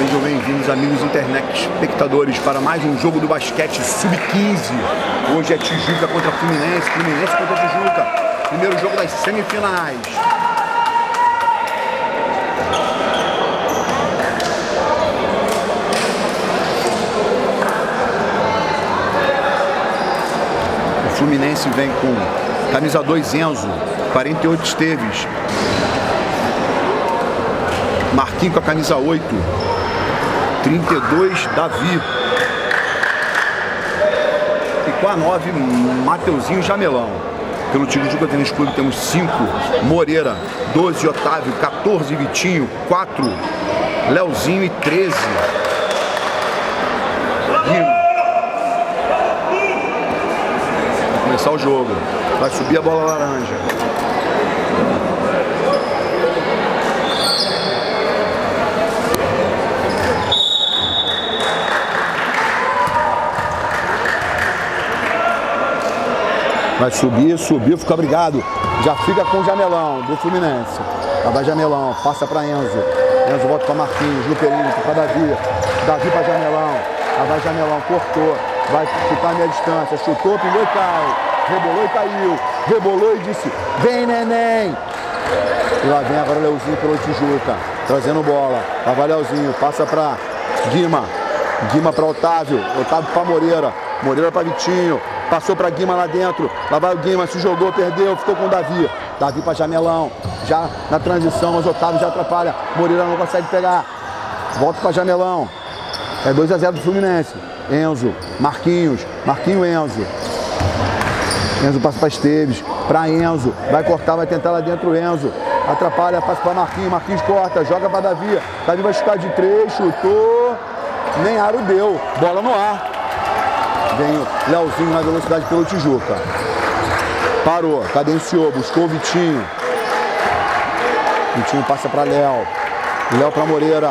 Sejam bem-vindos, amigos internet espectadores, para mais um jogo do basquete sub-15. Hoje é Tijuca contra Fluminense, Fluminense contra Tijuca. Primeiro jogo das semifinais. O Fluminense vem com camisa 2 Enzo, 48 Esteves, Marquinhos com a camisa 8, 32 Davi, e com a 9 Mateuzinho Jamelão. Pelo Tijuca Tênis Clube temos 5 Moreira, 12 Otávio, 14 Vitinho, 4 Leozinho e 13 Guima. Vai começar o jogo, vai subir a bola laranja. Vai subir, subiu, fica obrigado. Já fica com o Jamelão do Fluminense. Lá vai Jamelão, passa para Enzo. Enzo volta para Marquinhos, no perímetro, para Davi. Davi para Jamelão. Lá vai Jamelão, cortou. Vai chutar a meia distância. Chutou, pingou e cai. Rebolou e caiu. Rebolou e disse: vem, neném. E lá vem agora o Leozinho pelo Tijuca, trazendo bola. Lá vai Leozinho, passa para Guima. Guima para Otávio. Otávio para Moreira. Moreira para Vitinho. Passou para Guima lá dentro. Lá vai o Guima, se jogou, perdeu, ficou com o Davi. Davi para Jamelão. Já na transição, mas Otávio já atrapalha. Moreira não consegue pegar. Volta para Jamelão. É 2-0 do Fluminense. Enzo, Marquinhos. Marquinhos, Enzo. Enzo passa para Esteves. Para Enzo. Vai cortar, vai tentar lá dentro o Enzo. Atrapalha, passa para Marquinhos. Marquinhos corta, joga para Davi. Davi vai chutar de 3, chutou. Nem aro deu. Bola no ar. Vem o Leozinho na velocidade pelo Tijuca. Parou, cadenciou, buscou o Vitinho. Vitinho passa para Léo. Léo para Moreira.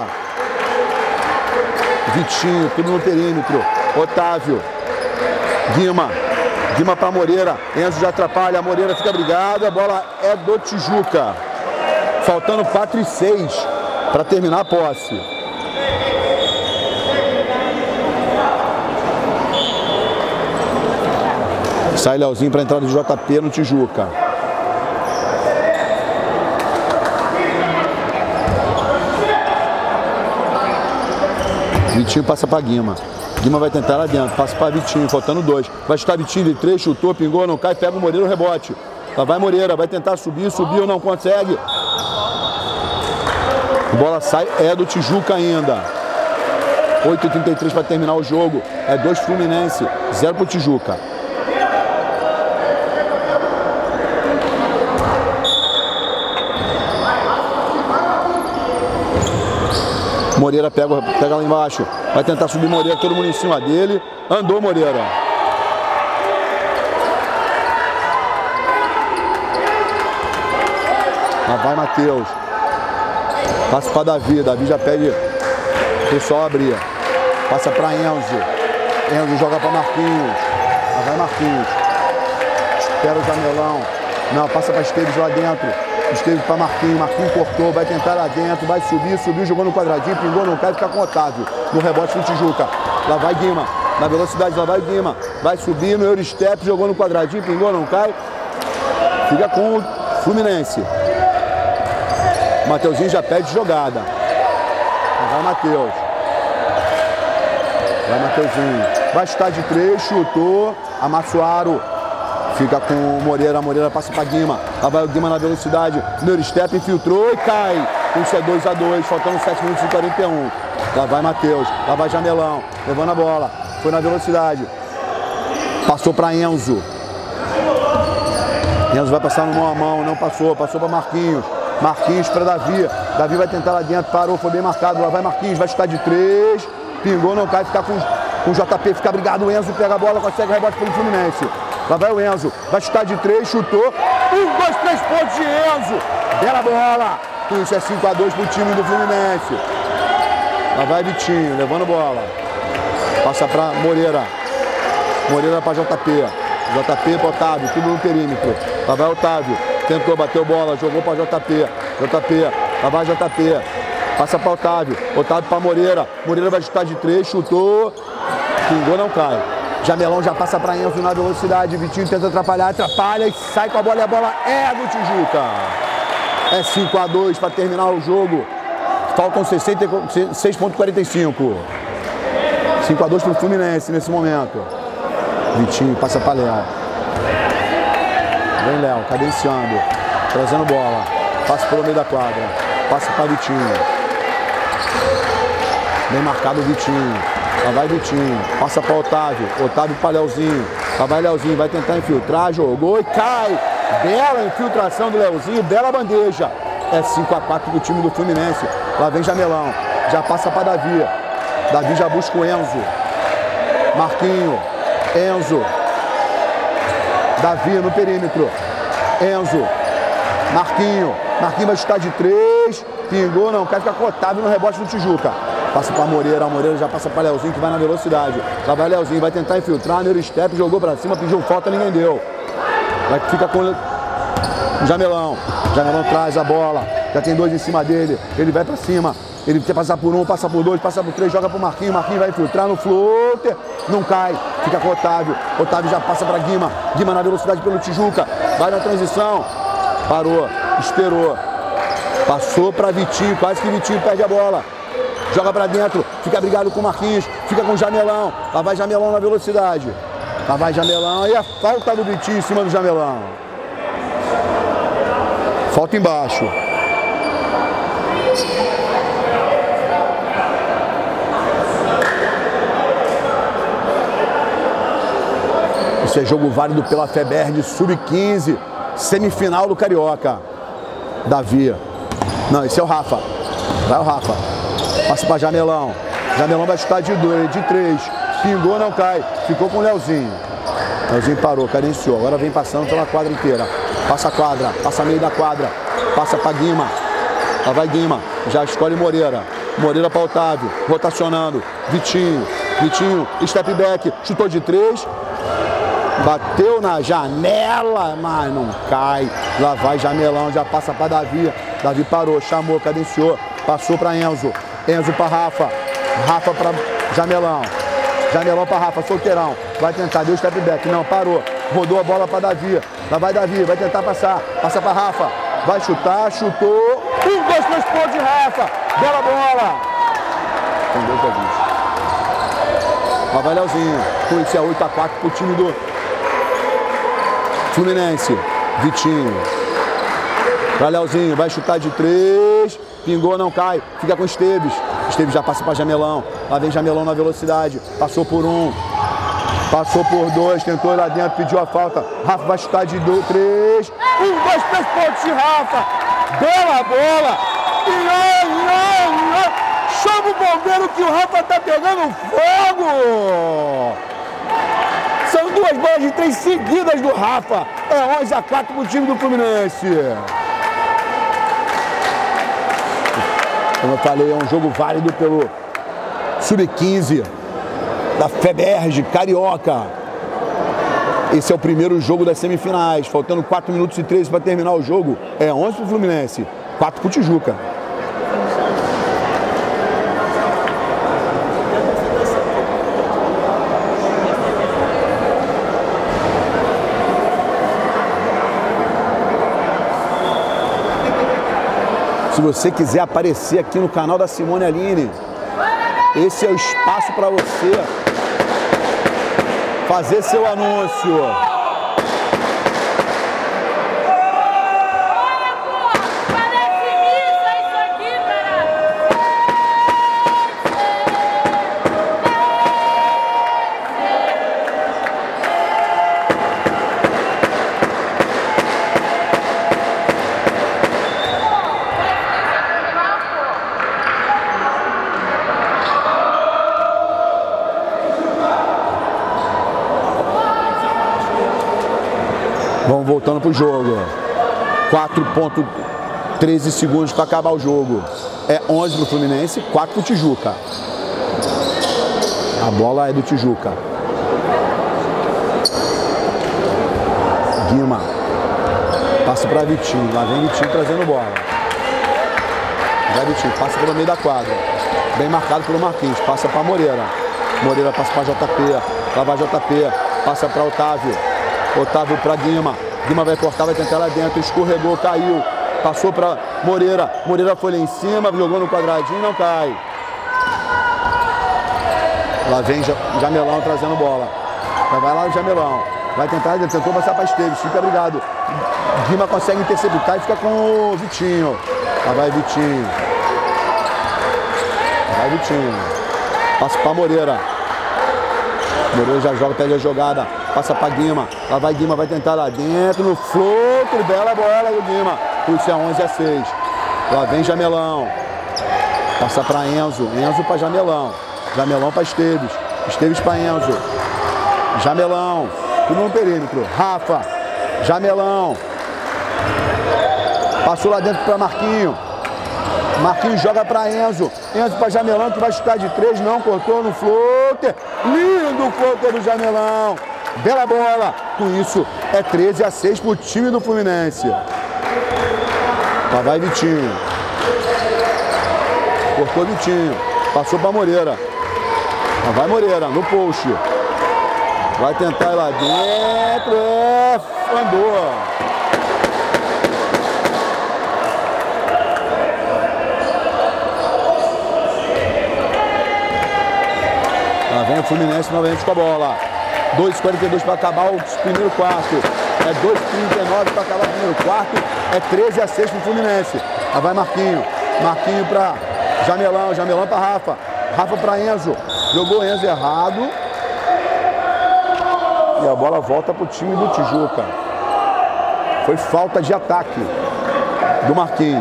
Vitinho, tudo no perímetro. Otávio. Guima. Guima para Moreira. Enzo já atrapalha, a Moreira fica brigada. A bola é do Tijuca. Faltando 4 e 6 para terminar a posse. Sai Leozinho para a entrada do JP no Tijuca. Vitinho passa para Guima. Guima vai tentar lá dentro. Passa para Vitinho, faltando 2. Vai chutar Vitinho de 3, chutou, pingou, não cai, pega o Moreira, o rebote. Lá vai Moreira, vai tentar subir, subiu, não consegue. A bola sai, é do Tijuca ainda. 8h33 para terminar o jogo. É 2 Fluminense, 0 para o Tijuca. Moreira pega lá embaixo. Vai tentar subir Moreira, todo mundo em cima dele. Andou Moreira. Lá vai Matheus. Passa para Davi. Davi já pede o pessoal abrir. Passa para Enzo. Enzo joga para Marquinhos. Lá vai Marquinhos. Espera o Jamelão. Não, passa para Esteves lá dentro. Esteves para Marquinhos, Marquinhos cortou, vai tentar lá dentro, vai subir, subiu, jogou no quadradinho, pingou, não cai, fica com o Otávio. No rebote no Tijuca. Lá vai Guima, na velocidade, lá vai Guima. Vai subir no Eurostep, jogou no quadradinho, pingou, não cai. Fica com o Fluminense. Mateuzinho já pede jogada. Lá vai Mateus. Vai Mateuzinho. Vai chutar de 3, chutou. Amassuaro. Fica com o Moreira, a Moreira passa para Guima. Lá vai o Guima na velocidade. Neurostep infiltrou e cai. Isso é 2-2, faltando 7 minutos e 41. Lá vai Matheus, lá vai Jamelão. Levando a bola, foi na velocidade. Passou para Enzo. Enzo vai passar no mão a mão, não passou. Passou para Marquinhos. Marquinhos para Davi. Davi vai tentar lá dentro, parou, foi bem marcado. Lá vai Marquinhos, vai chutar de 3. Pingou, não cai, fica com o JP, fica brigado. O Enzo pega a bola, consegue rebote pelo Fluminense. Lá vai o Enzo, vai chutar de 3, chutou. 1, 2, 3 pontos de Enzo. Bela bola. Isso é 5-2 pro time do Fluminense. Lá vai Vitinho, levando bola. Passa para Moreira. Moreira para JP. JP para Otávio, tudo no perímetro. Lá vai Otávio. Tentou, bateu bola, jogou para JP. JP, lá vai JP. Passa para Otávio. Otávio para Moreira. Moreira vai chutar de 3, chutou. Pingou, não cai. Jamelão já passa para Enzo na velocidade. Vitinho tenta atrapalhar, atrapalha e sai com a bola. E a bola é do Tijuca. É 5-2 para terminar o jogo. Faltam 6,45. 5-2 para o Fluminense nesse momento. Vitinho passa para Léo. Vem Léo, cadenciando. Trazendo bola. Passa pelo meio da quadra. Passa para Vitinho. Bem marcado o Vitinho. Lá vai Vitinho. Passa para Otávio. Otávio para Léozinho. Lá vai Léozinho. Vai tentar infiltrar. Jogou e cai. Bela infiltração do Léozinho. Bela bandeja. É 5-4 para o time do Fluminense. Lá vem Jamelão. Já passa para Davi. Davi já busca o Enzo. Marquinho. Enzo. Davi no perímetro. Enzo. Marquinho. Marquinho vai chutar de 3. Pingou, não. Quer ficar com Otávio no rebote do Tijuca. Passa para Moreira. Moreira já passa para Léozinho, que vai na velocidade. Lá vai Léozinho. Vai tentar infiltrar. Neurostep. Jogou para cima. Pediu falta. Ninguém deu. Vai fica com o Jamelão. Jamelão traz a bola. Já tem 2 em cima dele. Ele vai para cima. Ele quer passar por 1, passa por 2, passa por 3, joga pro Marquinhos. Marquinhos vai infiltrar no floater. Não cai. Fica com o Otávio. Otávio já passa para Guima. Guima na velocidade pelo Tijuca. Vai na transição. Parou. Esperou. Passou para Vitinho. Quase que Vitinho perde a bola. Joga para dentro. Fica brigado com o Marquinhos. Fica com o Jamelão. Lá vai Jamelão na velocidade. Lá vai Jamelão. E a falta do Vitinho em cima do Jamelão. Falta embaixo. Isso é jogo válido pela FEBER de Sub-15, semifinal do Carioca. Davi. Não, esse é o Rafa. Vai o Rafa. Passa para Jamelão. Jamelão vai chutar de 3. Pingou, não cai. Ficou com o Léozinho. Léozinho parou, cadenciou. Agora vem passando pela quadra inteira. Passa a quadra, passa meio da quadra. Passa para Guima. Lá vai Guima. Já escolhe Moreira. Moreira para Otávio. Rotacionando. Vitinho. Vitinho, step back. Chutou de 3. Bateu na janela, mas não cai. Lá vai Jamelão, já passa para Davi. Davi parou, chamou, cadenciou. Passou para Enzo. Enzo para Rafa. Rafa para Jamelão. Jamelão para Rafa, solteirão. Vai tentar, deu step back. Não, parou. Rodou a bola para Davi. Lá vai Davi, vai tentar passar. Passa para Rafa. Vai chutar, chutou. 1, 2, 3 pontos de Rafa. Bela bola. Com 2 Davi. Lá vai Léozinho. Com isso é 8-4 pro time do Fluminense. Vitinho. Pra Léozinho. Vai chutar de 3. Pingou, não cai. Fica com Esteves. Esteves já passa para Jamelão. Lá vem Jamelão na velocidade. Passou por 1. Passou por 2. Tentou ir lá dentro. Pediu a falta. Rafa vai chutar de 3. 1, 2, 3 pontos de Rafa. Bela bola. Chama o bombeiro que o Rafa tá pegando fogo. São 2 bolas de 3 seguidas do Rafa. É 11-4 pro time do Fluminense. Como eu falei, é um jogo válido pelo Sub-15 da FEBER Carioca. Esse é o primeiro jogo das semifinais. Faltando 4 minutos e 13 para terminar o jogo. É 11 pro Fluminense, 4 pro Tijuca. Se você quiser aparecer aqui no canal da Simone Aline, esse é o espaço para você fazer seu anúncio. Vamos voltando pro jogo. 4,13 segundos para acabar o jogo. É 11 pro Fluminense, 4 pro Tijuca. A bola é do Tijuca. Guima. Passa para Vitinho. Lá vem Vitinho trazendo bola. Vai Vitinho, passa pelo meio da quadra. Bem marcado pelo Marquinhos, passa para Moreira. Moreira passa para JP, lá vai JP, passa para Otávio. Otávio para Guima. Guima vai cortar, vai tentar lá dentro, escorregou, caiu. Passou para Moreira. Moreira foi lá em cima, jogou no quadradinho, não cai. Lá vem Jamelão trazendo bola. Vai lá o Jamelão. Vai tentar, ele tentou passar para Esteves, fica brigado. Guima consegue interceptar e fica com o Vitinho. Lá vai Vitinho. Vai Vitinho. Passa para Moreira. Moreira já joga, pede a jogada. Passa para Guima. Lá vai Guima, vai tentar lá dentro. No floco, bela bola do Guima. Puxa, 11-6. Lá vem Jamelão. Passa para Enzo. Enzo para Jamelão. Jamelão para Esteves. Esteves para Enzo. Jamelão. Tudo no perímetro. Rafa. Jamelão. Passou lá dentro para Marquinho. Marquinhos joga para Enzo. Enzo para Jamelão, que vai chutar de 3. Não, cortou no floater. Lindo o floater do Jamelão. Bela bola. Com isso, é 13-6 para o time do Fluminense. Lá vai Vitinho. Cortou Vitinho. Passou para Moreira. Lá vai Moreira, no post. Vai tentar ir lá dentro. Andou. Lá vem o Fluminense novamente com a bola. 2:42 para acabar o primeiro quarto. É 2:39 para acabar o primeiro quarto. É 13-6 para o Fluminense. Lá vai Marquinho. Marquinho para Jamelão. Jamelão para Rafa. Rafa para Enzo. Jogou Enzo errado. E a bola volta para o time do Tijuca. Foi falta de ataque do Marquinhos.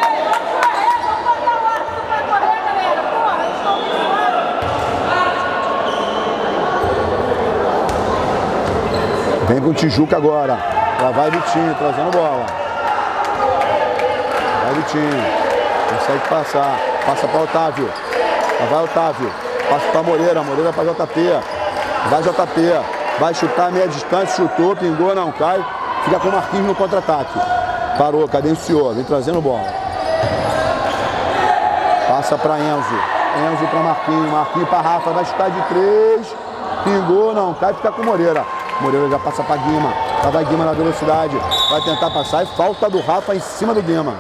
Vem com o Tijuca agora. Lá vai Vitinho, trazendo bola. Vai Vitinho. Consegue passar. Passa para Otávio. Lá vai Otávio. Passa para Moreira. Moreira para JP. Vai JP. Vai chutar a meia distância. Chutou, pingou, não cai. Fica com o Marquinhos no contra-ataque. Parou, cadenciou. Vem trazendo bola. Passa para Enzo. Enzo para Marquinhos. Marquinhos para Rafa. Vai chutar de 3. Pingou, não cai. Fica com Moreira. Moreira já passa para Guima. Lá vai Guima na velocidade. Vai tentar passar e falta do Rafa em cima do Guima.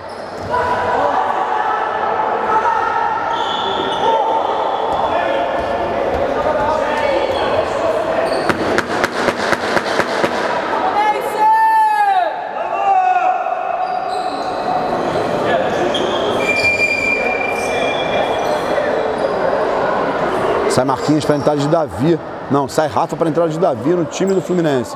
Sai Marquinhos para a entrada de Davi. Não, sai Rafa para a entrada de Davi no time do Fluminense.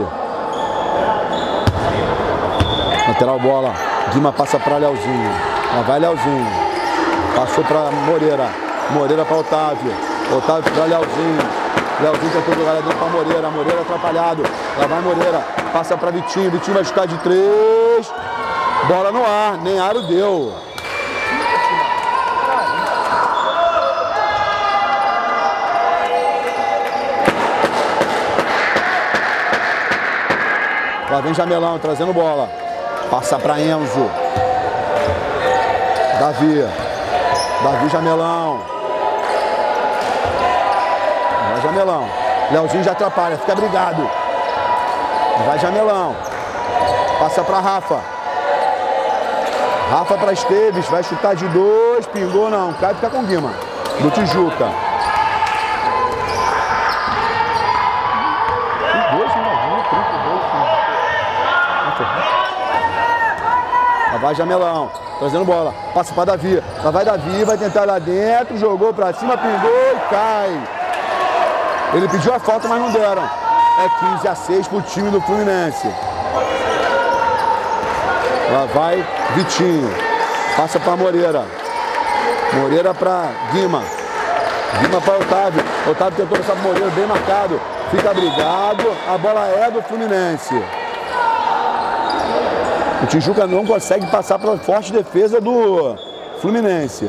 Lateral bola. Guima passa para Leozinho. Lá vai Leozinho. Passou para Moreira. Moreira para Otávio. Otávio para Leozinho. Leozinho tentou jogar lá dentro para Moreira. Moreira atrapalhado. Lá vai Moreira. Passa para Vitinho. Vitinho vai chutar de 3. Bola no ar. Nem aro deu. Lá vem Jamelão trazendo bola. Passa para Enzo. Davi. Davi Jamelão. Vai Jamelão. Leozinho já atrapalha, fica brigado. Vai Jamelão. Passa para Rafa. Rafa para Esteves. Vai chutar de 2. Pingou, não. Cai, fica com Guima. Do Tijuca. Lá vai Jamelão, trazendo bola, passa para Davi. Lá vai Davi, vai tentar lá dentro, jogou para cima, pingou e cai. Ele pediu a falta, mas não deram. É 15-6 para o time do Fluminense. Lá vai Vitinho, passa para Moreira. Moreira para Guima. Guima para Otávio. Otávio tentou passar para Moreira, bem marcado. Fica brigado, a bola é do Fluminense. O Tijuca não consegue passar pela forte defesa do Fluminense.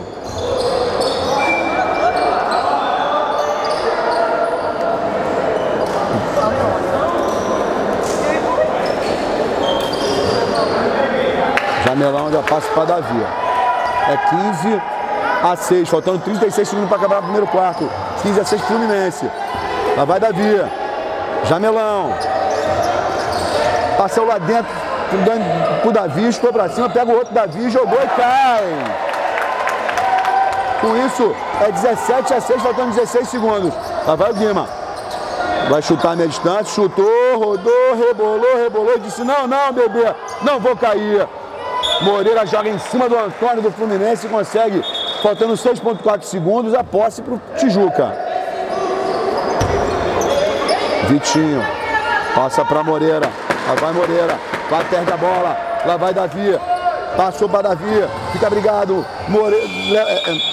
Jamelão já passa para Davi. É a 6, faltando 36 segundos para acabar o primeiro quarto. 15 a 6 Fluminense. Lá vai Davi. Jamelão. Passou lá dentro pro Davi, estou para cima, pega o outro Davi, jogou e cai. Com isso, é 17 a 6, faltando 16 segundos. Lá vai o Guima. Vai chutar a meia distância, chutou, rodou, rebolou e disse, não, bebê, não vou cair. Moreira joga em cima do Antônio do Fluminense e consegue, faltando 6,4 segundos, a posse para o Tijuca. Vitinho, passa para Moreira, lá vai Moreira, vai, perde a bola, lá vai Davi, passou para Davi, fica brigado, Moreira...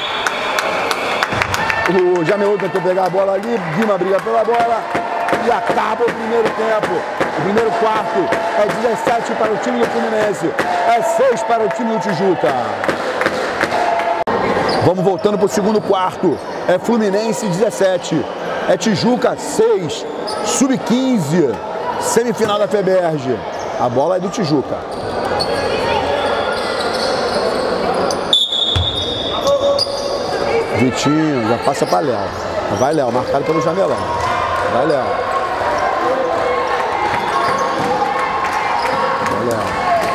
O Jamelão tentou pegar a bola ali, Guima briga pela bola e acaba o primeiro tempo. O primeiro quarto é 17 para o time do Fluminense, é 6 para o time do Tijuca. Vamos voltando para o segundo quarto, é Fluminense 17, é Tijuca 6, sub-15, semifinal da FEBERJ. A bola é do Tijuca. Vitinho, já passa para Léo. Vai Léo, marcado pelo Jamelão. Vai Léo. Vai Léo.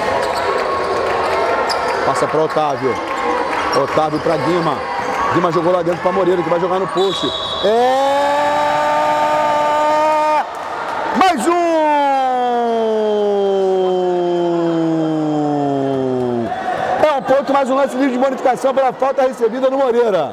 Passa para Otávio. Otávio para Guima. Guima jogou lá dentro para Moreira, que vai jogar no post. Mais um! É um ponto, mais um lance livre de bonificação pela falta recebida no Moreira.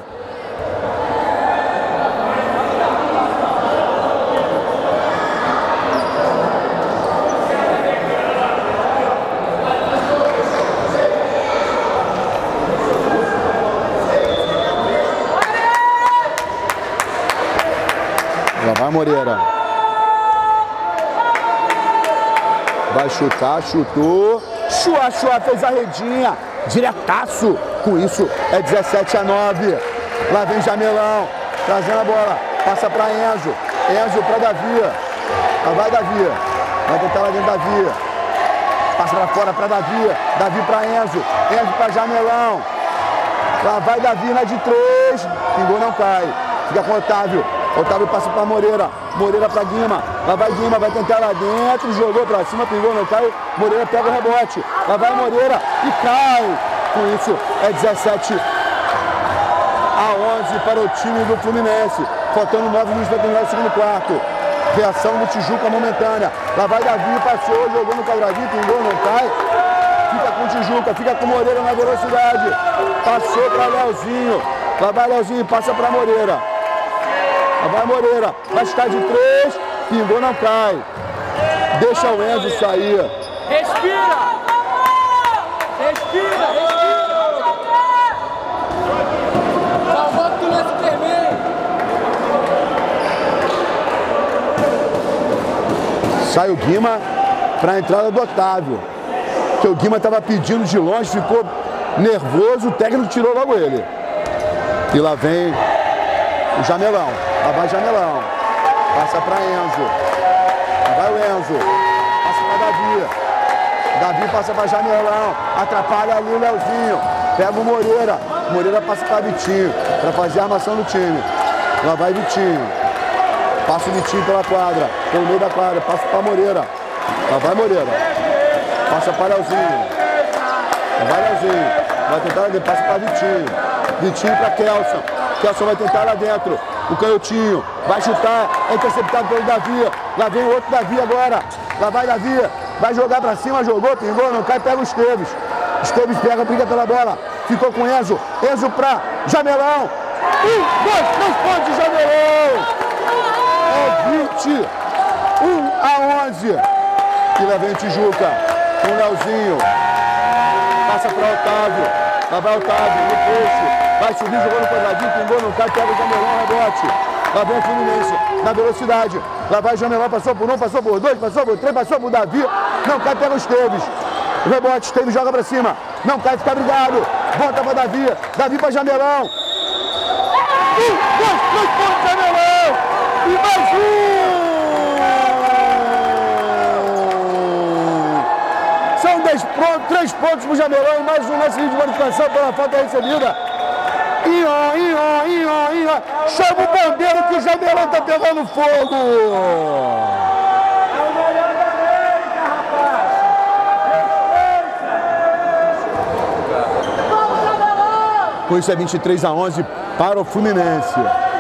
Vai Moreira. Vai chutar, chutou. Chua, fez a redinha. Diretaço. Com isso é 17 a 9. Lá vem Jamelão. Trazendo a bola. Passa para Enzo. Enzo para Davi. Lá vai Davi. Vai tentar lá dentro Davi. Passa para fora para Davi. Davi para Enzo. Enzo para Jamelão. Lá vai Davi na de 3. Pingou, não cai. Fica com Otávio. Otávio passa para Moreira. Moreira para Guima. Lá vai Guima, vai tentar lá dentro. Jogou para cima, pingou, não cai. Moreira pega o rebote. Lá vai Moreira e cai. Com isso é 17 a 11 para o time do Fluminense. Faltando 9 minutos para terminar o segundo quarto. Reação do Tijuca momentânea. Lá vai Davi, passou, jogou no quadradinho, pingou, não cai. Fica com o Tijuca, fica com Moreira na velocidade. Passou para Leozinho. Lá vai Leozinho, passa para Moreira. Lá vai Moreira, vai estar de 3, pingou, não cai. Deixa o Enzo sair. Respira! Respira! Salvou que tu não se termine. Sai o Guima para a entrada do Otávio. Porque o Guima estava pedindo de longe, ficou nervoso, o técnico tirou logo ele. E lá vem o Jamelão. Lá vai Jamelão. Passa para Enzo. Lá vai o Enzo. Passa para Davi. Davi passa para Jamelão. Atrapalha ali o Leozinho. Pega o Moreira. Moreira passa para Vitinho. Para fazer a armação do time. Lá vai Vitinho. Passa o Vitinho pela quadra. Pelo meio da quadra. Passa para Moreira. Lá vai Moreira. Passa para Leozinho. Lá vai Leozinho. Vai tentar, passa para Vitinho. Vitinho para Kelson. Kelson vai tentar lá dentro. O canhotinho vai chutar, é interceptado pelo Davi. Lá vem o outro Davi agora. Lá vai Davi, vai jogar pra cima, jogou, pingou, não cai, pega o Esteves. Esteves pega, briga pela bola. Ficou com Enzo. Enzo pra Jamelão. 1, 2, 3 pontos de Jamelão. É 21 a 11. E lá vem o Tijuca com o Leozinho. Passa pra Otávio. Lá vai Otávio, no posto. Vai subir, jogou no quadradinho, pingou, não cai, pega o Jamelão, rebote. Lá vem o Fluminense, na velocidade. Lá vai o Jamelão, passou por 1, passou por 2, passou por 3, passou por Davi. Não cai, pega o Esteves. Rebote, Esteves joga pra cima. Não cai, fica brigado. Volta pra Davi. Davi pra Jamelão. 1, 2, 3 pontos, Jamelão. E mais um. São 3 pontos pro Jamelão e mais um lance de bonificação pela falta recebida. Chama o bandeiro que o Jamelão tá pegando fogo! É o melhor da América, rapaz! Com isso é 23-11 para o Fluminense.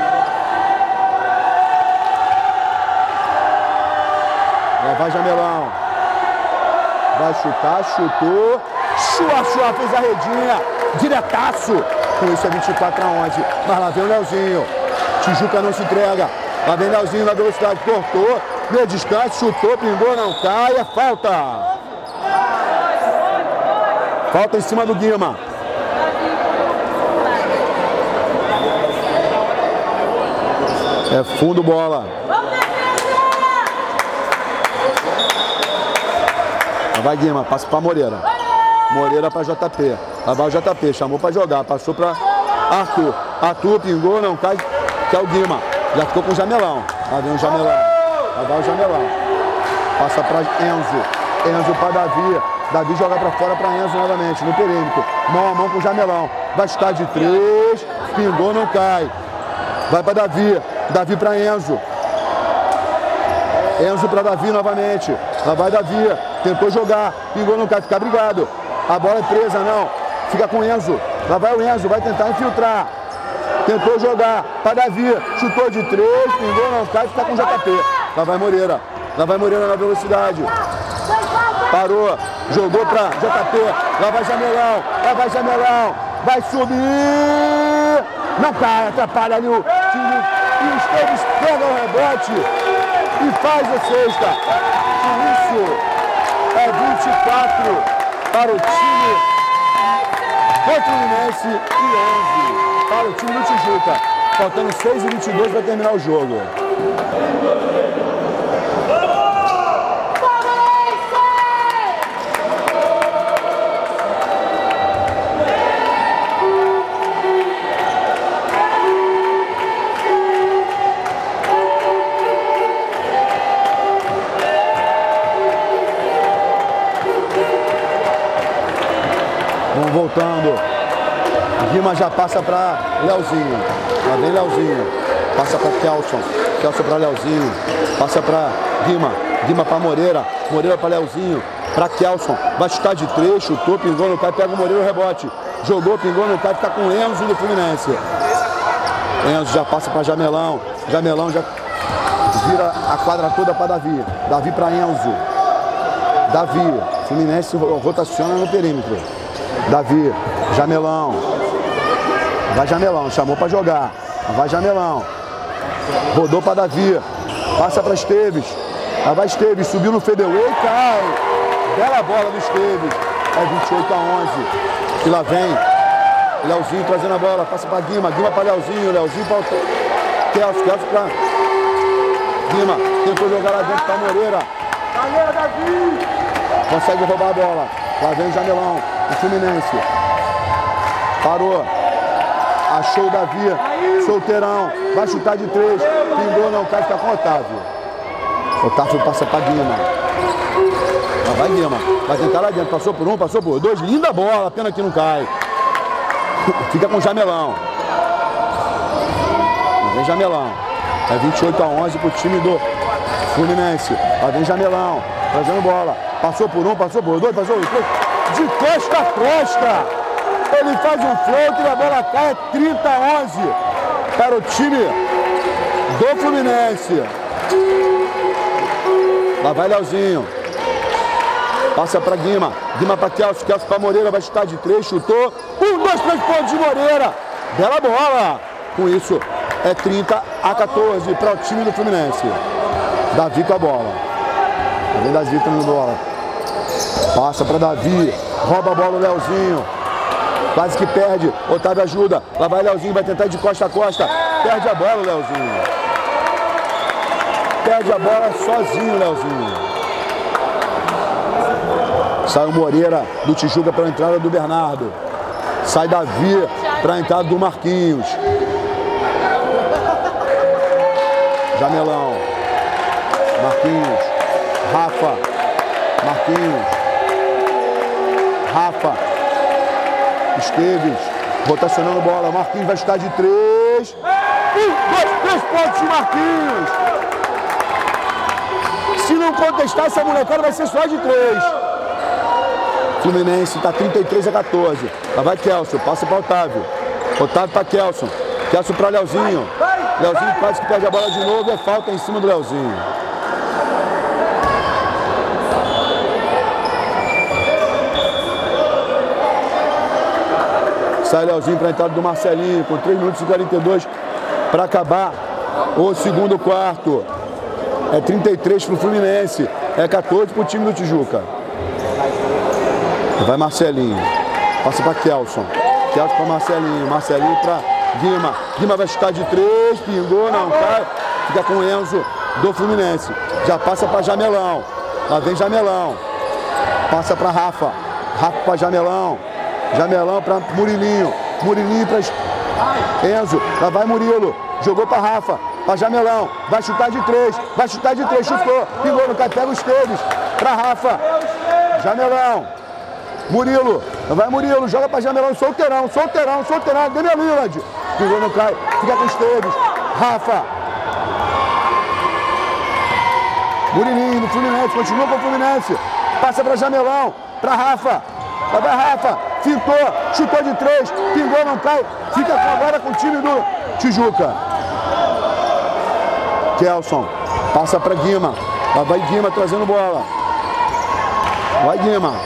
Lá vai Jamelão. Vai chutar, chutou. Chua, fez a redinha. Diretaço. Com isso é 24-11. Mas lá vem o Leozinho. Tijuca não se entrega. Lá vem Leozinho na velocidade. Cortou. Deu descanso, chutou, pingou, não cai. É falta. Falta em cima do Guima. É fundo, bola. Lá vai Guima, passa para Moreira. Moreira para JP. Lá vai o JP, chamou para jogar, passou para Arthur. Arthur pingou, não cai, que é o Guima. Já ficou com o Jamelão. Lá vem o Jamelão. Lá vai o Jamelão. Passa para Enzo. Enzo para Davi. Davi joga para fora para Enzo novamente, no perímetro. Mão a mão com o Jamelão. Vai chutar de 3. Pingou, não cai. Vai para Davi. Davi para Enzo. Enzo para Davi novamente. Lá vai Davi. Tentou jogar. Pingou, não cai. Fica brigado. A bola é presa, não. Fica com o Enzo. Lá vai o Enzo. Vai tentar infiltrar. Tentou jogar. Para Davi. Chutou de 3. Pingou, não cai. Fica com o JP. Lá vai Moreira. Lá vai Moreira na velocidade. Parou. Jogou para JP. Lá vai Jamelão. Lá vai Jamelão. Vai subir. Não cai. Atrapalha ali o time. E o Esteves pega o rebote e faz a sexta. Com isso, é 24 para o time do Fluminense e 11 para o time do Tijuca. Faltando 6:22 para terminar o jogo. Vamos voltando. Guima já passa para Leozinho. Lá vem Leozinho. Passa para Kelson. Kelson para Leozinho. Passa para Guima. Guima para Moreira. Moreira para Leozinho. Para Kelson. Vai chutar de 3. Chutou, pingou no cai. Pega o Moreira o rebote. Jogou, pingou no cai. Fica com o Enzo do Fluminense. Enzo já passa para Jamelão. Jamelão já vira a quadra toda para Davi. Davi para Enzo. Davi. Fluminense rotaciona no perímetro. Davi, Jamelão. Vai Jamelão, chamou para jogar. Vai Jamelão. Rodou para Davi. Passa para Esteves. Vai Esteves, subiu no fadeaway e cai. Bela bola do Esteves. É 28-11. E lá vem Leozinho trazendo a bola. Passa para Guima. Guima para Leozinho. Leozinho para Kelso. Kelso para Guima. Tentou jogar lá dentro para Moreira. Valeu, Davi! Consegue roubar a bola. Lá vem o Jamelão. O Fluminense. Parou. Achou o Davi. Solteirão. Vai chutar de 3. Pingou, não cai. Fica com o Otávio. Otávio passa para Guima. Lá vai Guima. Vai tentar lá dentro. Passou por 1, passou por 2. Linda bola. Pena que não cai. Fica com o Jamelão. Lá vem Jamelão. É 28-11 pro time do Fluminense. Lá vem Jamelão. Trazendo bola. Passou por 1, passou por 2, passou por 3. De costa a costa. Ele faz um float e a bola cai. É 30-11 para o time do Fluminense. Lá vai Leozinho. Passa para Guima. Guima para Kelso. Kelso para Moreira. Vai chutar de 3. Chutou. 1, 2, 3 pontos de Moreira. Bela bola. Com isso, é 30-14 para o time do Fluminense. Davi com a bola. Vem Davi com a bola. Passa para Davi. Rouba a bola o Leozinho. Quase que perde. Otávio ajuda. Lá vai Leozinho. Vai tentar ir de costa a costa. Perde a bola o Leozinho. Perde a bola sozinho o Leozinho. Sai o Moreira do Tijuca para a entrada do Bernardo. Sai Davi para a entrada do Marquinhos. Jamelão. Marquinhos. Rafa. Marquinhos. Rafa. Esteves. Rotacionando bola, Marquinhos vai chutar de 3. 3 pontos de Marquinhos. Se não contestar, essa molecada vai ser só de 3. Fluminense está 33-14. Lá vai Kelson, passa para Otávio. Otávio para Kelson. Kelson para Leozinho. Leozinho quase que perde a bola de novo. É falta em cima do Leozinho. Sai Leozinho para a entrada do Marcelinho. Com 3 minutos e 42 para acabar o segundo quarto. É 33 para o Fluminense. É 14 para o time do Tijuca. Vai Marcelinho. Passa para Kelson. Kelson para Marcelinho. Marcelinho para Guima. Guima vai chutar de 3. Pingou, não cai. Fica com o Enzo do Fluminense. Já passa para Jamelão. Lá vem Jamelão. Passa para Rafa. Rafa para Jamelão. Jamelão para Murilinho. Murilinho para Enzo. Lá vai Murilo. Jogou para Rafa. Para Jamelão. Vai chutar de 3. Vai chutar de 3. Chutou. Pingou no cai. Pega os Teves. Para Rafa. Jamelão. Murilo. Lá vai Murilo. Joga para Jamelão. Solteirão. Solteirão. Solteirão. Demian Lillard. Pingou no cai. Fica com os Teves. Rafa. Murilinho no Fluminense. Continua com o Fluminense. Passa para Jamelão. Para Rafa. Lá vai Rafa. Fintou, chutou de 3, pingou, não cai, fica agora com o time do Tijuca. Kelson, passa para Guima, lá vai Guima trazendo bola. Vai Guima.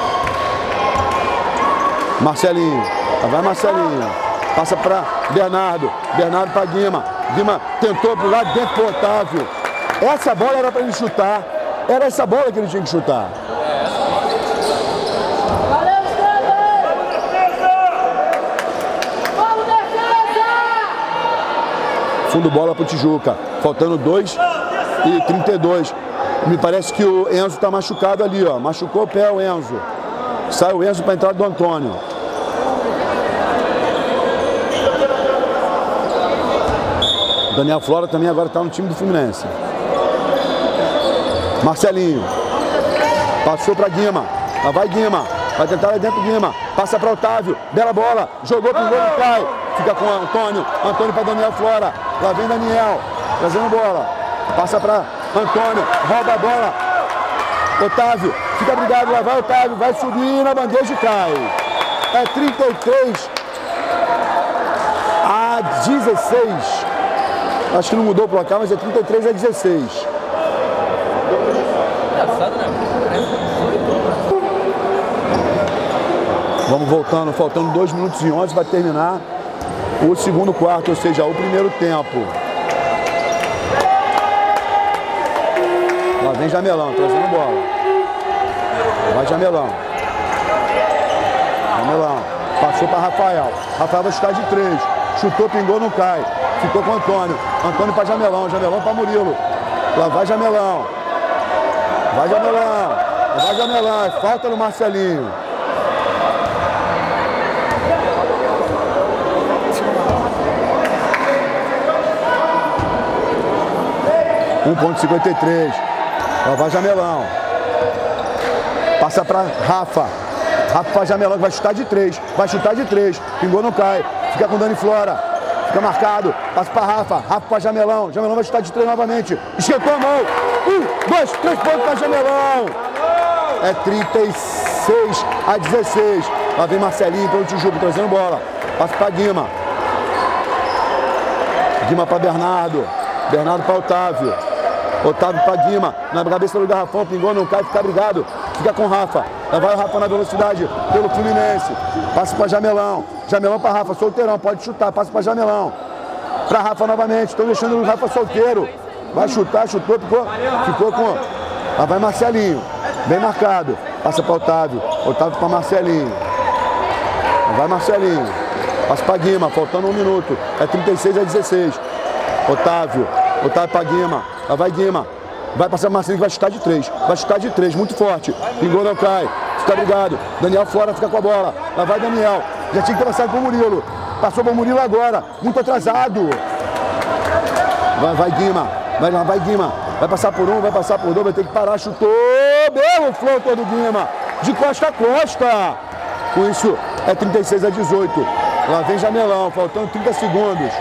Marcelinho, lá vai Marcelinho, passa para Bernardo, Bernardo para Guima. Guima tentou pro lado, dentro pro Otávio. Essa bola era para ele chutar, era essa bola que ele tinha que chutar. Fundo bola para o Tijuca, faltando 2:32. Me parece que o Enzo está machucado ali, ó. Machucou o pé o Enzo. Sai o Enzo para a entrada do Antônio. Daniel Flora também agora está no time do Fluminense. Marcelinho. Passou para Guima. Lá vai Guima. Vai tentar lá dentro Guima. Passa para Otávio. Bela bola. Jogou pro gol e cai. Fica com o Antônio. Antônio para Daniel Flora. Lá vem Daniel. Trazendo bola. Passa para Antônio. Rouba a bola. Otávio. Fica brigado. Lá vai Otávio. Vai subir na bandeja e cai. É 33-16. Acho que não mudou o placar, mas é 33-16. Vamos voltando, faltando 2 minutos e 11 para terminar o segundo quarto, ou seja, o primeiro tempo. Lá vem Jamelão, trazendo bola. Vai Jamelão. Jamelão. Passou para Rafael. Rafael vai chutar de 3. Chutou, pingou, não cai. Ficou com o Antônio. Antônio para Jamelão. Jamelão para Murilo. Lá vai Jamelão. Vai Jamelão. Vai Jamelão. É falta no Marcelinho. (1:53). Lá vai Jamelão. Passa para Rafa. Rafa para Jamelão, que vai chutar de 3. Vai chutar de 3. Pingou, não cai. Fica com Dani Flora. Fica marcado. Passa para Rafa. Rafa para Jamelão. Jamelão vai chutar de 3 novamente. Esquentou a mão. 1, 2, 3 pontos para Jamelão. É 36-16. Lá vem Marcelinho pelo Tijuca, trazendo bola. Passa para Guima. Guima para Bernardo. Bernardo para Otávio. Otávio para Guima. Na cabeça do garrafão. Pingou, não cai. Fica brigado. Fica com Rafa. Lá vai o Rafa na velocidade pelo Fluminense. Passa para Jamelão. Jamelão para Rafa. Solteirão. Pode chutar. Passa para Jamelão. Para Rafa novamente. Estão deixando o Rafa solteiro. Vai chutar. Chutou. Ficou com... Lá vai Marcelinho. Bem marcado. Passa para Otávio. Otávio para Marcelinho. Lá vai Marcelinho. Passa para Guima. Faltando 1 minuto. É 36-16. Otávio. Otávio para Guima. Lá vai Guima. Vai passar o Marcelinho que vai chutar de 3. Vai chutar de 3, muito forte. Pingou, não cai. Fica ligado. Daniel fora, fica com a bola. Lá vai Daniel. Já tinha que ter passado para o Murilo. Passou para o Murilo agora. Muito atrasado. Vai Guima. Vai Guima. Vai passar por 1, vai passar por 2. Vai ter que parar. Chutou. Belo floater do Guima. De costa a costa. Com isso, é 36-18. Lá vem Jamelão, faltando 30 segundos.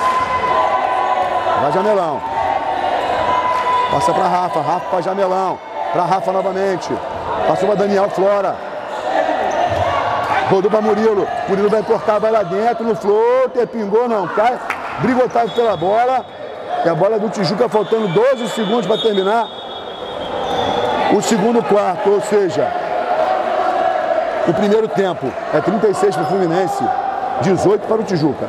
Vai Jamelão. Passa para Rafa, Rafa para Jamelão. Para Rafa novamente. Passou para Daniel Flora. Rodou para Murilo. Murilo vai cortar, vai lá dentro no floater. Pingou, não cai. Briga Otávio pela bola. E a bola do Tijuca faltando 12 segundos para terminar o segundo quarto. Ou seja, o primeiro tempo é 36 para o Fluminense, 18 para o Tijuca.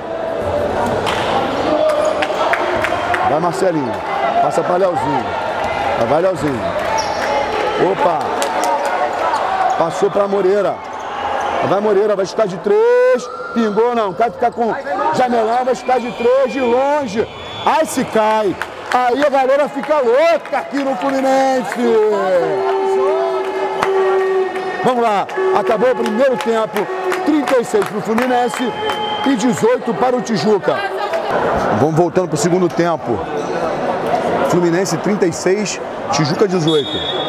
Vai Marcelinho. Passa para Leozinho. Vai Leozinho. Opa! Passou para Moreira. Vai Moreira, vai chutar de 3. Pingou, não. Quer ficar com Jamelão, vai chutar de 3 de longe. Ai, se cai. Aí a galera fica louca aqui no Fluminense. Vamos lá. Acabou o primeiro tempo. 36 para o Fluminense e 18 para o Tijuca. Vamos voltando para o segundo tempo. Fluminense 36, Tijuca 18.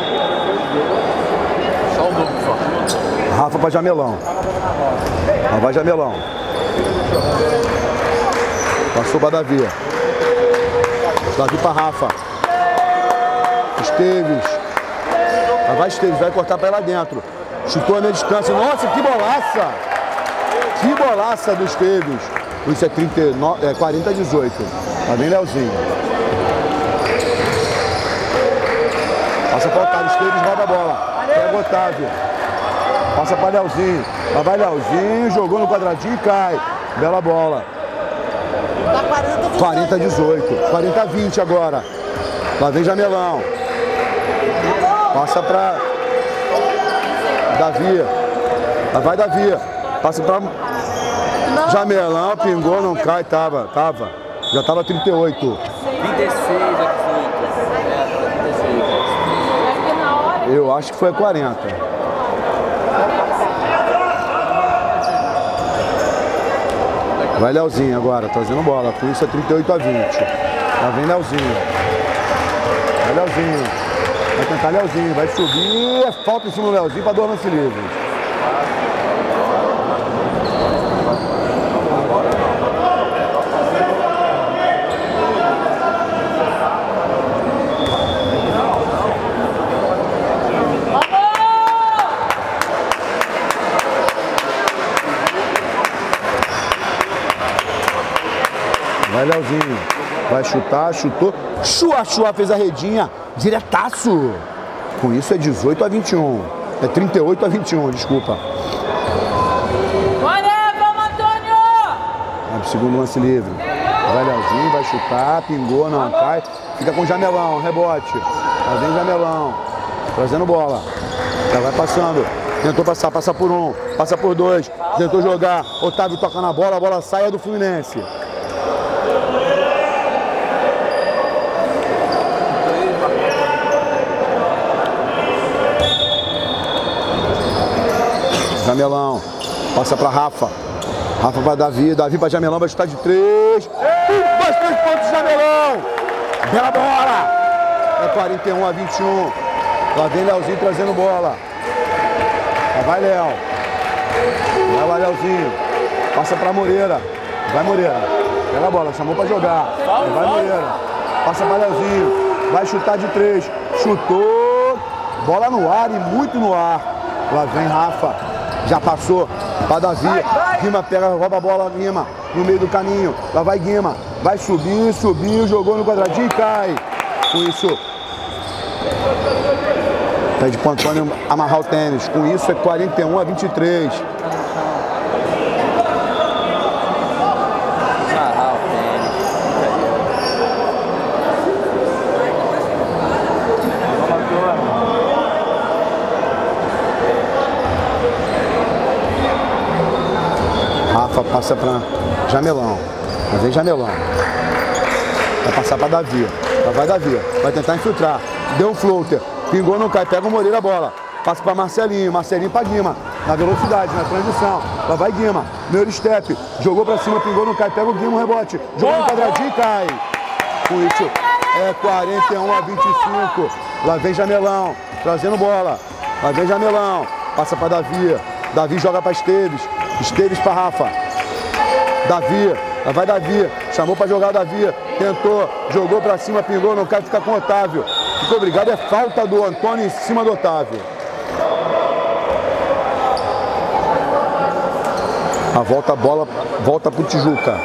Rafa para Jamelão. Vai Jamelão. Passou para Davi. Davi para Rafa. Esteves. Vai Esteves, vai cortar para lá dentro. Chutou a meia distância. Nossa, que bolaça! Que bolaça do Esteves. Isso é 40 a 18. Tá bem, Leozinho. Passa para o Otávio. Esteves, rouba a bola. Pega o Otávio. Passa para Leozinho. Lá vai Leozinho. Jogou no quadradinho e cai. Bela bola. 40 a 18. 40 a 20 agora. Lá vem Jamelão. Passa para Davi. Lá vai Davi. Passa para Jamelão. Pingou, não cai. Tava. Já estava 38. 36 aqui. Eu acho que foi 40. Vai Leozinho agora, trazendo bola. Com isso é 38 a 20. Lá vem Leozinho. Vai Leozinho. Vai tentar Leozinho. Vai subir. É falta em cima do Leozinho para 2 lances livres. Vai Leozinho, vai chutar, chutou. Chua fez a redinha, diretaço. Com isso é 18 a 21. É 38 a 21, desculpa. Vamos, Antônio! Vai pro segundo lance livre. Vai Leozinho, vai chutar, pingou, não cai. Fica com Jamelão, rebote. Lá vem Jamelão, trazendo bola. Já vai passando. Tentou passar, passa por 1, passa por 2. Tentou jogar, Otávio toca na bola, a bola sai, é do Fluminense. Jamelão, passa para Rafa. Rafa para Davi, Davi para Jamelão, vai chutar de 3. Mais 3 pontos, Jamelão. Bela bola. É 41 a 21. Lá vem Leozinho trazendo bola. Lá vai Léo. Vai Leozinho. Passa para Moreira. Vai Moreira. Pega a bola, chamou para jogar. Vai Moreira. Passa para Leozinho. Vai chutar de 3. Chutou. Bola no ar e muito no ar. Lá vem Rafa. Já passou para Davi. Guima pega, rouba a bola, Guima. No meio do caminho. Lá vai Guima. Vai subir, subiu, jogou no quadradinho e cai. Com isso. Pede para o Antônio amarrar o tênis. Com isso é 41 a 23. Amarrar o tênis. Rafa passa para Jamelão. Mas vem Jamelão. Vai passar para Davi. Vai Davi. Vai tentar infiltrar. Deu um floater. Pingou, não cai. Pega o Moreira a bola. Passa para Marcelinho. Marcelinho para Guima. Na velocidade, na transição. Lá vai Guima. Meio step. Jogou para cima. Pingou, não cai. Pega o Guima, o rebote. Jogou no quadradinho e cai. Com isso é 41 a 25. Lá vem Jamelão. Trazendo bola. Lá vem Jamelão. Passa para Davi. Davi joga para Esteves. Esteves para Rafa. Davi, lá vai Davi, chamou para jogar o Davi, tentou, jogou para cima, pingou, não cai, fica com o Otávio. Ficou obrigado, é falta do Antônio em cima do Otávio. A bola volta pro Tijuca.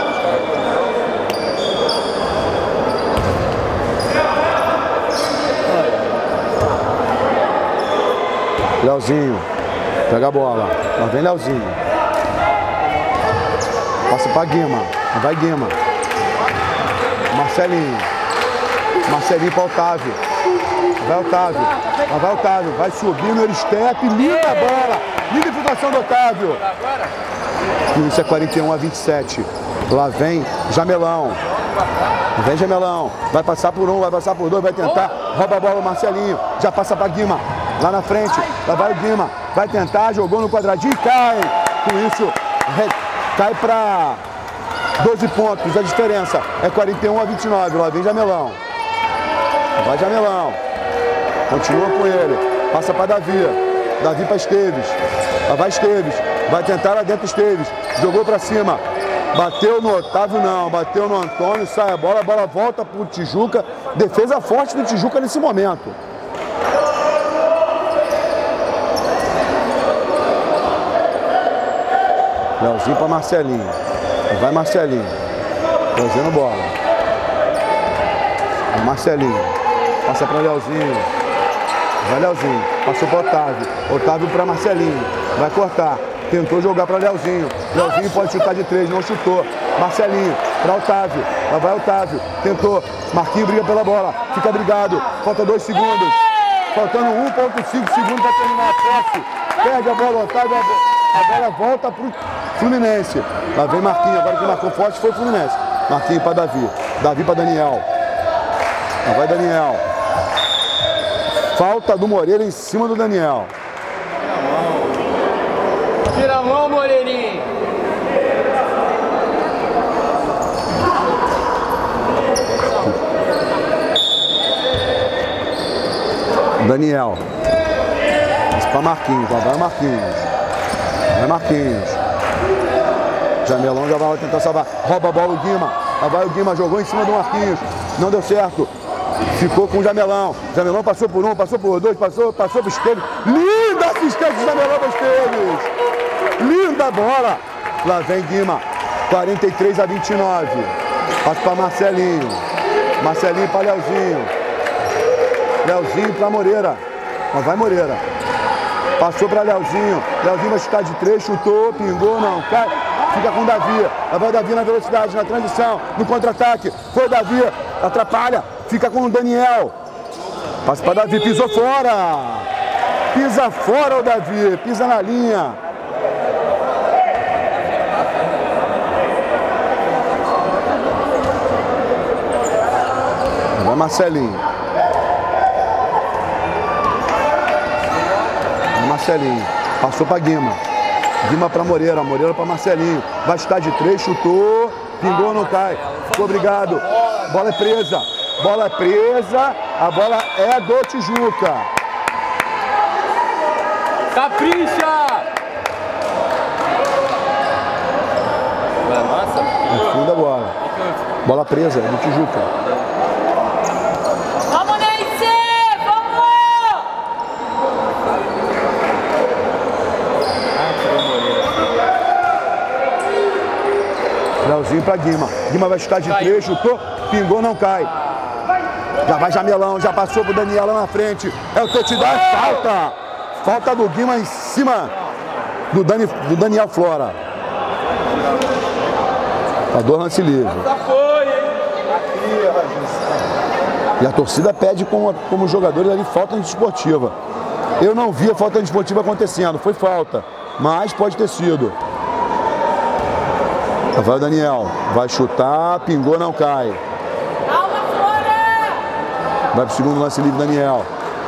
Leozinho, pega a bola, lá vem Leozinho. Passa pra Guima, lá vai Guima. Marcelinho, Marcelinho para Otávio. Vai Otávio, lá vai Otávio, vai subindo, ele step, linda a bola, linda infiltração do Otávio. Isso é 41-27. Lá vem Jamelão. Vem Jamelão, vai passar por um, vai passar por dois, vai tentar, rouba a bola o Marcelinho, já passa para Guima, lá na frente, lá vai o Guima, vai tentar, jogou no quadradinho e cai. Com isso, cai para 12 pontos, a diferença é 41-29, lá vem Jamelão. Vai Jamelão, continua com ele, passa para Davi, Davi para Esteves, lá vai Esteves, vai tentar lá dentro Esteves, jogou para cima. Bateu no Otávio não, bateu no Antônio, sai a bola volta pro Tijuca. Defesa forte do Tijuca nesse momento. Leozinho para Marcelinho. Vai Marcelinho. Trazendo bola. Marcelinho. Passa para Leozinho. Vai Leozinho. Passou para Otávio. Otávio para Marcelinho. Vai cortar. Tentou jogar para Leozinho. Leozinho pode chutar de 3, não chutou. Marcelinho para Otávio. Lá vai Otávio. Tentou. Marquinhos briga pela bola. Fica brigado. Falta 2 segundos. Faltando 1,5 segundos para terminar a posse. Perde a bola, Otávio. A bola volta para o Fluminense. Lá vem Marquinhos. Agora que marcou forte foi o Fluminense. Marquinhos para Davi. Davi para Daniel. Lá vai Daniel. Falta do Moreira em cima do Daniel. Tira a mão, Moreirinho. Daniel. Isso para Marquinhos. Lá vai Marquinhos. Vai Marquinhos. Jamelão já vai tentar salvar. Rouba a bola o Guima. Lá vai o Guima. Jogou em cima do Marquinhos. Não deu certo. Ficou com o Jamelão. Jamelão passou por um, passou por dois, passou por Esteves. Linda assistência de Jamelão para Esteves. Linda bola. Lá vem Guima. 43-29. Passa para Marcelinho. Marcelinho para Leozinho. Leozinho para Moreira. Lá vai Moreira. Passou para Leozinho. Leozinho vai chutar de 3, chutou, pingou, não cai. Fica com o Davi. Lá vai o Davi na velocidade, na transição, no contra-ataque. Foi o Davi. Atrapalha. Fica com o Daniel. Passa para Davi. Pisou fora. Pisa fora o Davi. Pisa na linha. Vai Marcelinho. Marcelinho. Passou para Guima. Guima para Moreira. Moreira para Marcelinho. Vai chutar de 3, chutou. Pingou, não cai. Ficou obrigado. Bola é presa. Bola é presa. A bola é do Tijuca. Capricha! Nossa. No fim da bola. Bola presa, do Tijuca. Vamos, Neice! Vamos! Leozinho para Guima. Guima vai chutar de 3, chutou. Pingou, não cai. Já vai Jamelão, já passou pro Daniel lá na frente. É o touchdown, é falta. Falta do Guima em cima do Daniel Flora. A do lance livre. E a torcida pede como jogadores ali falta antidesportiva. Eu não vi a falta antidesportiva acontecendo, foi falta, mas pode ter sido. Vai o Daniel, vai chutar, pingou, não cai. Vai pro segundo lance livre, Daniel.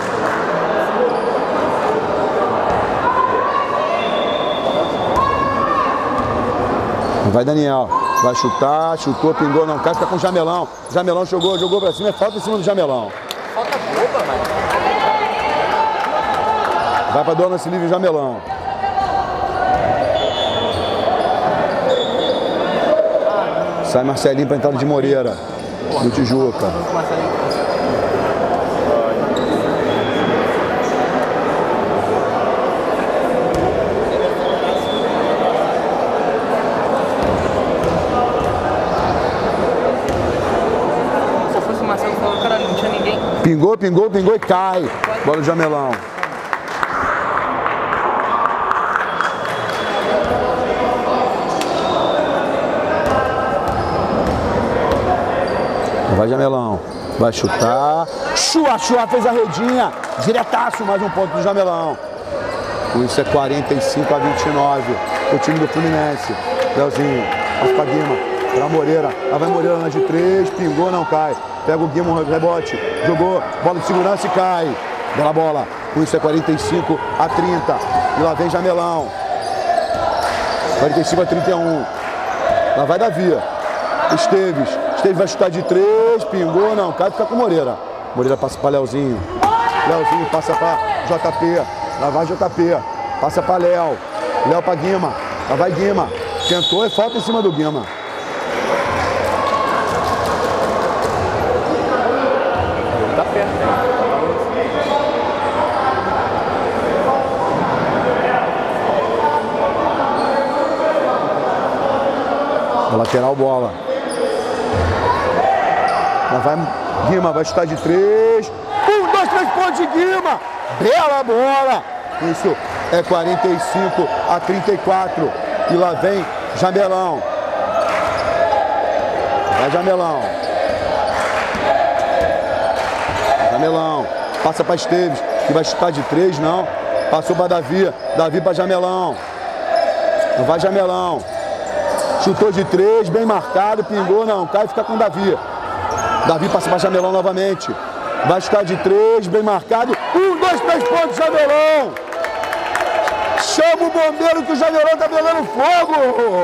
Vai Daniel, vai chutar, chutou, pingou, não cai, fica com o Jamelão. Jamelão jogou pra cima, é falta em cima do Jamelão. Falta boba, mano. Vai pra do lance livre, Jamelão. Sai Marcelinho para entrada de Moreira, do Tijuca. Se eu fosse o Marcelo, falou, cara, não tinha ninguém. Pingou, pingou, pingou e cai. Bola do Jamelão. Vai Jamelão, vai chutar. Chua, fez a redinha. Diretaço, mais um ponto do Jamelão. Com isso é 45-29. O time do Fluminense. Leozinho, passa pra Guima, pra Moreira. Lá vai Moreira na de 3, pingou, não cai. Pega o Guima, rebote, jogou, bola de segurança e cai. Bela bola. Com isso é 45-30. E lá vem Jamelão. 45-31. Lá vai Davi. Esteves vai chutar de 3, pingou, não cai, fica com Moreira. Moreira passa para Leozinho. Leozinho passa para JP. Lá vai JP. Passa para Léo. Léo para Guima. Lá vai Guima. Tentou e falta em cima do Guima. Tá perto, Na lateral, bola. Lá vai Guima, vai chutar de 3. 1, 2, 3 pontos de Guima. Bela bola. Isso é 45-34. E lá vem Jamelão. Vai Jamelão. Jamelão. Passa para Esteves, que vai chutar de 3, não. Passou para Davi. Davi para Jamelão. Vai Jamelão. Chutou de 3, bem marcado, pingou, não cai, fica com Davi. Davi passa para Jamelão novamente. Vai chutar de 3, bem marcado. 1, 2, 3 pontos, Jamelão. Chama o bombeiro que o Jamelão tá pegando fogo.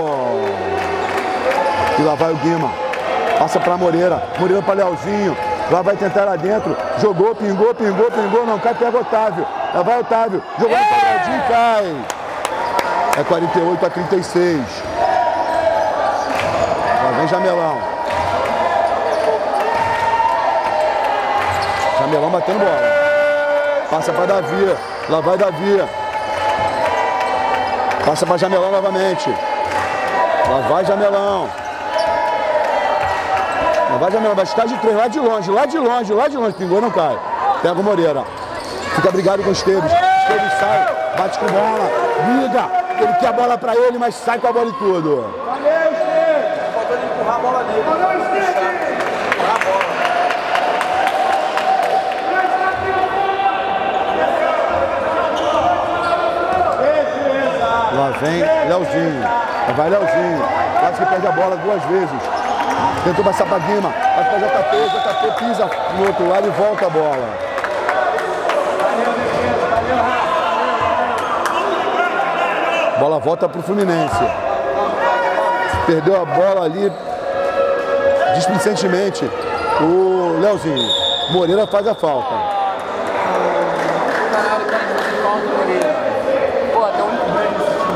E lá vai o Guima. Passa para Moreira. Moreira para Leozinho. Lá vai tentar lá dentro. Jogou, pingou, não cai, pega Otávio. Lá vai Otávio. Jogou no quadradinho e cai. É 48-36. Lá vem Jamelão. Jamelão batendo bola. Passa para Davi. Lá vai Davi. Passa para Jamelão novamente. Lá vai Jamelão. Lá vai Jamelão. Vai chutar de 3. Lá de longe. Pingou, não cai. Pega o Moreira. Fica brigado com o Esteves. Esteves sai. Bate com bola. Liga. Ele quer a bola para ele, mas sai com a bola e tudo. Valeu, Esteves. Faltou ele empurrar a bola dele. Valeu, Esteves. Empurrar a bola. Lá vem Leozinho. Lá vai Leozinho. Quase que perde a bola 2 vezes. Tentou passar para Guima. Vai para JP pisa no outro lado e volta a bola. Bola volta para o Fluminense. Perdeu a bola ali displicentemente o Leozinho. Moreira faz a falta. Caralho, cara, que falta, Moreira. Pô, até o único grande desse time.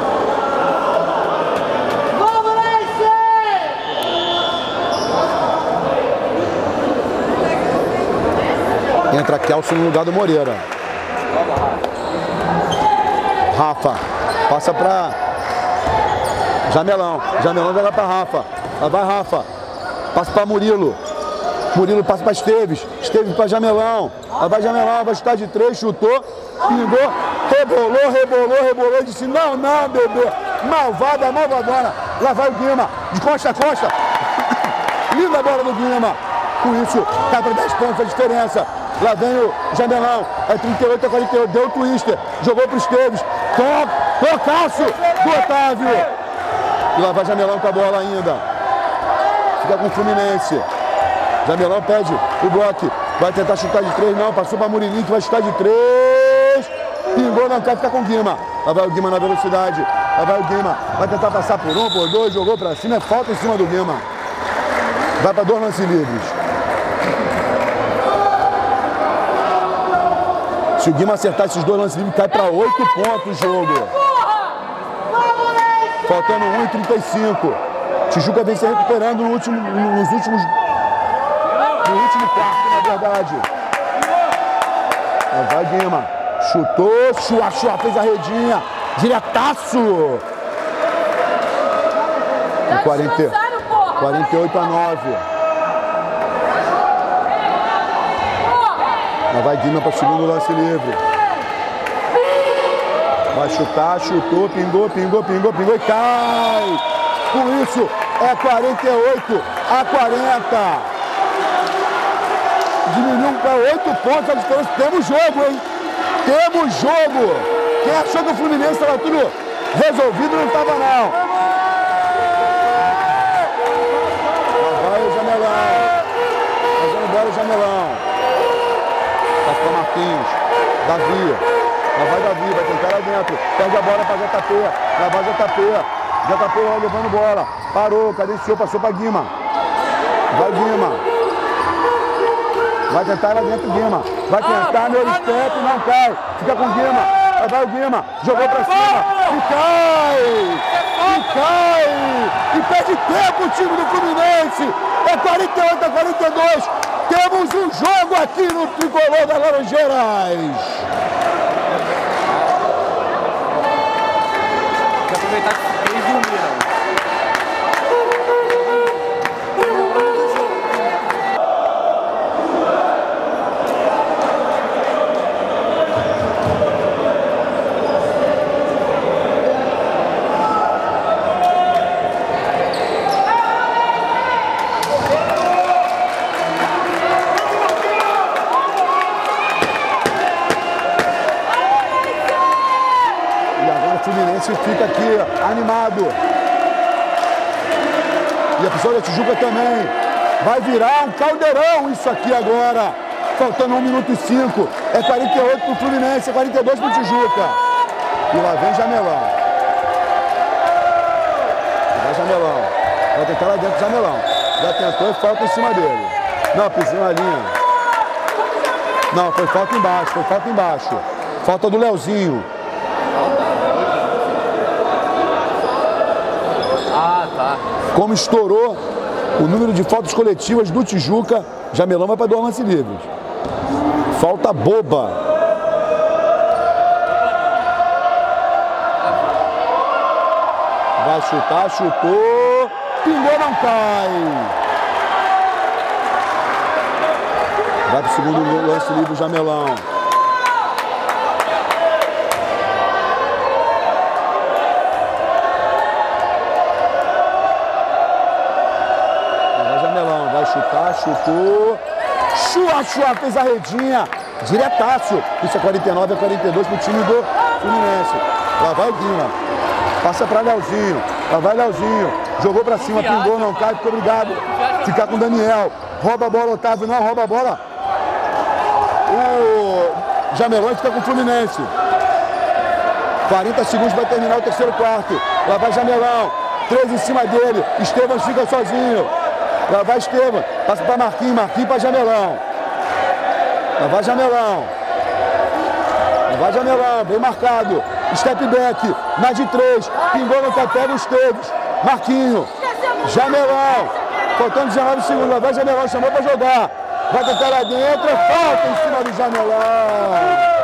Entra Kelson no lugar do Moreira. Rafa. Passa para Jamelão. Jamelão joga para Rafa. Lá vai Rafa. Passa para Murilo. Murilo passa para Esteves. Esteves para Jamelão. Lá vai Jamelão. Vai chutar de 3. Chutou. Pingou. Rebolou. Disse não, bebê. Malvadona. Lá vai o Guima. De costa a costa. Linda bola do Guima. Com isso, cai para 10 pontos a diferença. Lá vem o Jamelão. É 38-48. Deu o twister. Jogou para o Esteves. Tocaço do Otávio. E lá vai Jamelão com a bola ainda. Fica com o Fluminense. Jamelão pede o bloco. Vai tentar chutar de 3, não. Passou para Murilinho que vai chutar de 3. Pingou, não quer ficar com o Guima. Lá vai o Guima na velocidade. Lá vai o Guima. Vai tentar passar por 1, por 2. Jogou para cima. É falta em cima do Guima. Vai para 2 lances livres. Se o Guima acertar esses 2 lances livres, cai para 8 pontos o jogo. Faltando 1:35. Tijuca vem se recuperando no último quarto, na verdade. Vai Guima. Chutou, Chua fez a redinha. Diretaço. 48-9. Vai Guima para o segundo lance livre. Vai chutar, chutou, pingou e cai. Com isso, é 48-40. Diminuiu para 8 pontos a diferença. Temos jogo, hein? Temos jogo. Quem achou que o Fluminense estava tudo resolvido não estava, não. Vai o Jamelão. Fazendo bola o Jamelão. Passa para Marquinhos. Davi. Lá vai Davi, vai tentar lá dentro. Perde a bola para JP. Lá vai JP. JP levando bola. Parou, cadenciou, passou para Guima. Vai Guima. Vai tentar lá dentro Guima. Vai tentar no step, não cai. Fica com Guima. Vai o Guima. Jogou para cima. E cai. E perde tempo o time do Fluminense. É 48-42. Temos um jogo aqui no tricolor das Laranjeiras. Vou aproveitar que eles dormiram. Fica aqui animado. E a pessoa da Tijuca também. Vai virar um caldeirão isso aqui agora. Faltando 1 minuto e 5. É 48 pro Fluminense, é 42 pro Tijuca. E lá vem Jamelão. Vai Jamelão. Vai tentar lá dentro Jamelão. Já tentou e falta em cima dele. Não, pisou na linha. Não, foi falta embaixo. Falta do Leozinho. Como estourou o número de faltas coletivas do Tijuca, Jamelão vai para 2 lances livres. Falta boba. Vai chutar, chutou. Pingou, não cai. Vai para o segundo lance livre o Jamelão. Chutou. Chua fez a redinha. Diretaço. Isso é 49-42 pro time do Fluminense. Lá vai o Guima. Passa para Leozinho. Lá vai Leozinho. Jogou para cima, pingou, não cai, ficou obrigado. Ficar com o Daniel. Rouba a bola, Otávio não, rouba a bola. O Jamelão fica com o Fluminense. 40 segundos para terminar o terceiro quarto. Lá vai Jamelão. 3 em cima dele. Estevão fica sozinho. Lá vai Estevam, passa para Marquinhos para Jamelão. Lá vai Jamelão, bem marcado. Step back, mais de 3, pingou no capé do Esteves. Marquinhos, Jamelão, faltando 19 segundos. Lá vai Jamelão, chamou para jogar. Vai tentar lá dentro, falta em cima do Jamelão.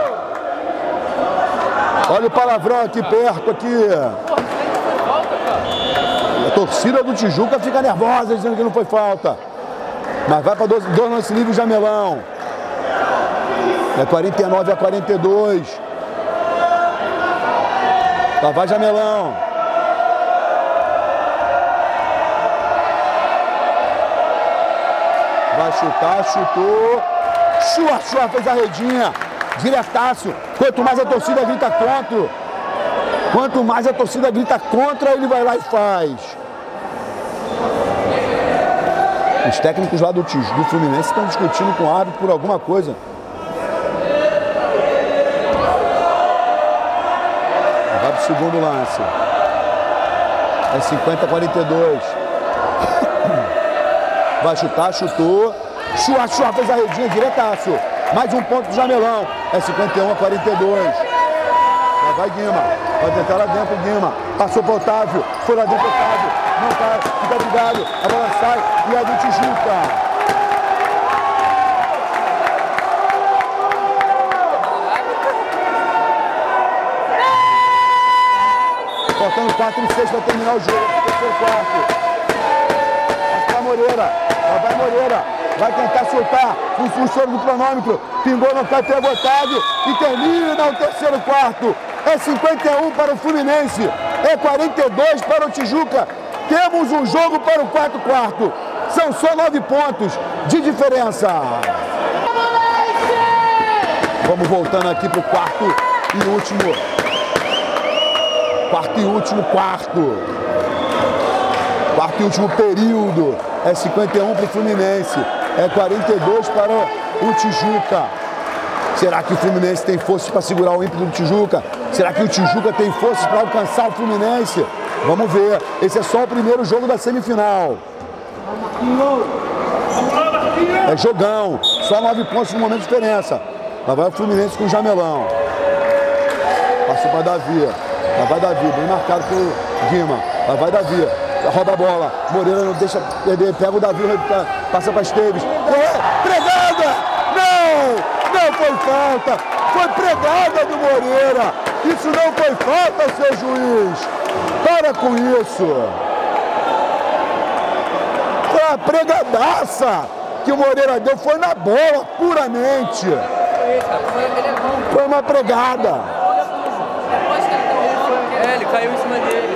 Olha o palavrão aqui perto, aqui. A torcida do Tijuca fica nervosa dizendo que não foi falta. Mas vai para 2 lances livres Jamelão. É 49-42. Lá vai Jamelão. Vai chutar, chutou. Chua fez a redinha. Diretaço. Quanto mais a torcida grita contra, ele vai lá e faz. Os técnicos lá do Fluminense estão discutindo com o árbitro por alguma coisa. Vai pro segundo lance. É 50-42. Vai chutar, chutou. Chua fez a redinha, diretaço. Mais um ponto do Jamelão. É 51-42. Lá vai Guima. Vai tentar lá dentro Guima. Passou para Otávio. Foi lá dentro Otávio. não cai, fica ligado, a bola sai e é do Tijuca. Faltando 4 e 6 para terminar o jogo, terceiro quarto. Vai Moreira, vai Moreira, vai tentar soltar o funcionário do cronômetro, pingou, não cai, pegou Otávio e termina o terceiro quarto. É 51 para o Fluminense, é 42 para o Tijuca. Temos um jogo para o quarto quarto. São só 9 pontos de diferença. Vamos voltando aqui para o quarto e último. Quarto e último quarto. Quarto e último período. É 51 para o Fluminense. É 42 para o Tijuca. Será que o Fluminense tem forças para segurar o ímpeto do Tijuca? Será que o Tijuca tem forças para alcançar o Fluminense? Vamos ver. Esse é só o primeiro jogo da semifinal. É jogão. Só 9 pontos no momento de diferença. Lá vai o Fluminense com o Jamelão. Passou para Davi. Lá vai Davi, bem marcado pelo Guima. Lá vai Davi. Rouba a bola. Moreira não deixa perder. Pega o Davi, passa para Esteves. Pregada! Não! Não foi falta! Foi pregada do Moreira! Isso não foi falta, seu juiz! Para com isso! Foi a pregadaça que o Moreira deu, foi na bola, puramente! Foi uma pregada! Ele caiu em cima dele.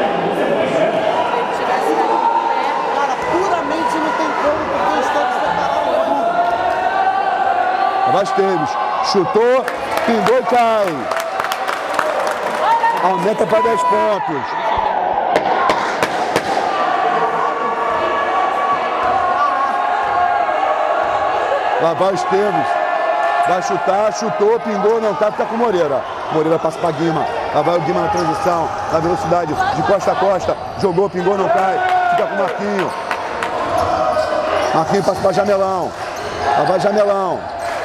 Cara, puramente não tem como, porque os todos separaram. Vai Esteves, chutou, pingou e cai. Aumenta para 10 pontos. Lá vai o Esteves. Vai chutar, chutou, pingou, não cai, fica com o Moreira. Moreira passa para Guima. Lá vai o Guima na transição, na velocidade, de costa a costa. Jogou, pingou, não cai. Fica com o Marquinho. Marquinho passa para Jamelão. Lá vai Jamelão.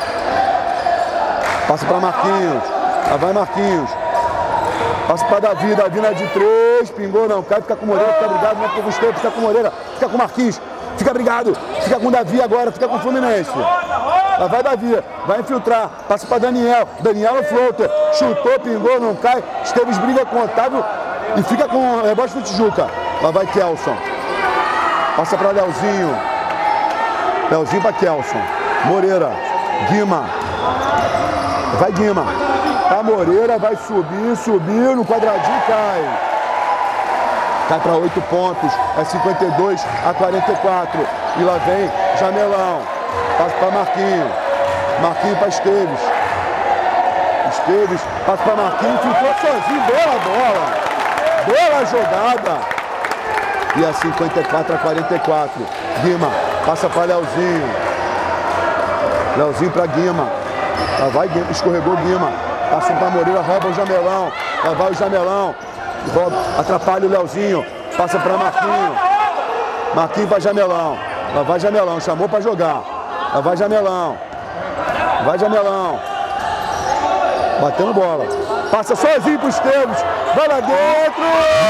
Passa para Marquinhos. Lá vai Marquinhos. Passa para Davi. Davi na de 3. Pingou, não cai. Fica com o Moreira. Fica brigado. Não é por Gustavo. Fica com o Moreira. Fica com o Marquinhos. Fica brigado. Fica com o Davi agora. Fica com o Fluminense. Lá vai Davi. Vai infiltrar. Passa para Daniel. Daniel no floater. Chutou, pingou, não cai. Esteves briga com o Otávio. E fica com o rebote do Tijuca. Lá vai Kelson. Passa para Leozinho. Leozinho para Kelson. Moreira. Guima. Vai Guima. Tá Moreira, vai subir, subiu no quadradinho e cai. Cai para 8 pontos. É 52 a 44. E lá vem Jamelão. Passa para Marquinhos. Marquinhos para Esteves. Esteves passa para Marquinhos. Ficou sozinho. Boa bola. Boa jogada. E é 54 a 44. Guima passa para Leozinho. Leozinho para Guima. Lá vai Guima, escorregou Guima. Passa para Moreira, rouba o Jamelão. Lá vai o Jamelão. Atrapalha o Leozinho. Passa para Marquinho. Marquinho para Jamelão. Lá vai Jamelão, chamou para jogar. Lá vai Jamelão. Vai Jamelão. Batendo bola. Passa sozinho para os Esteves. Vai lá dentro.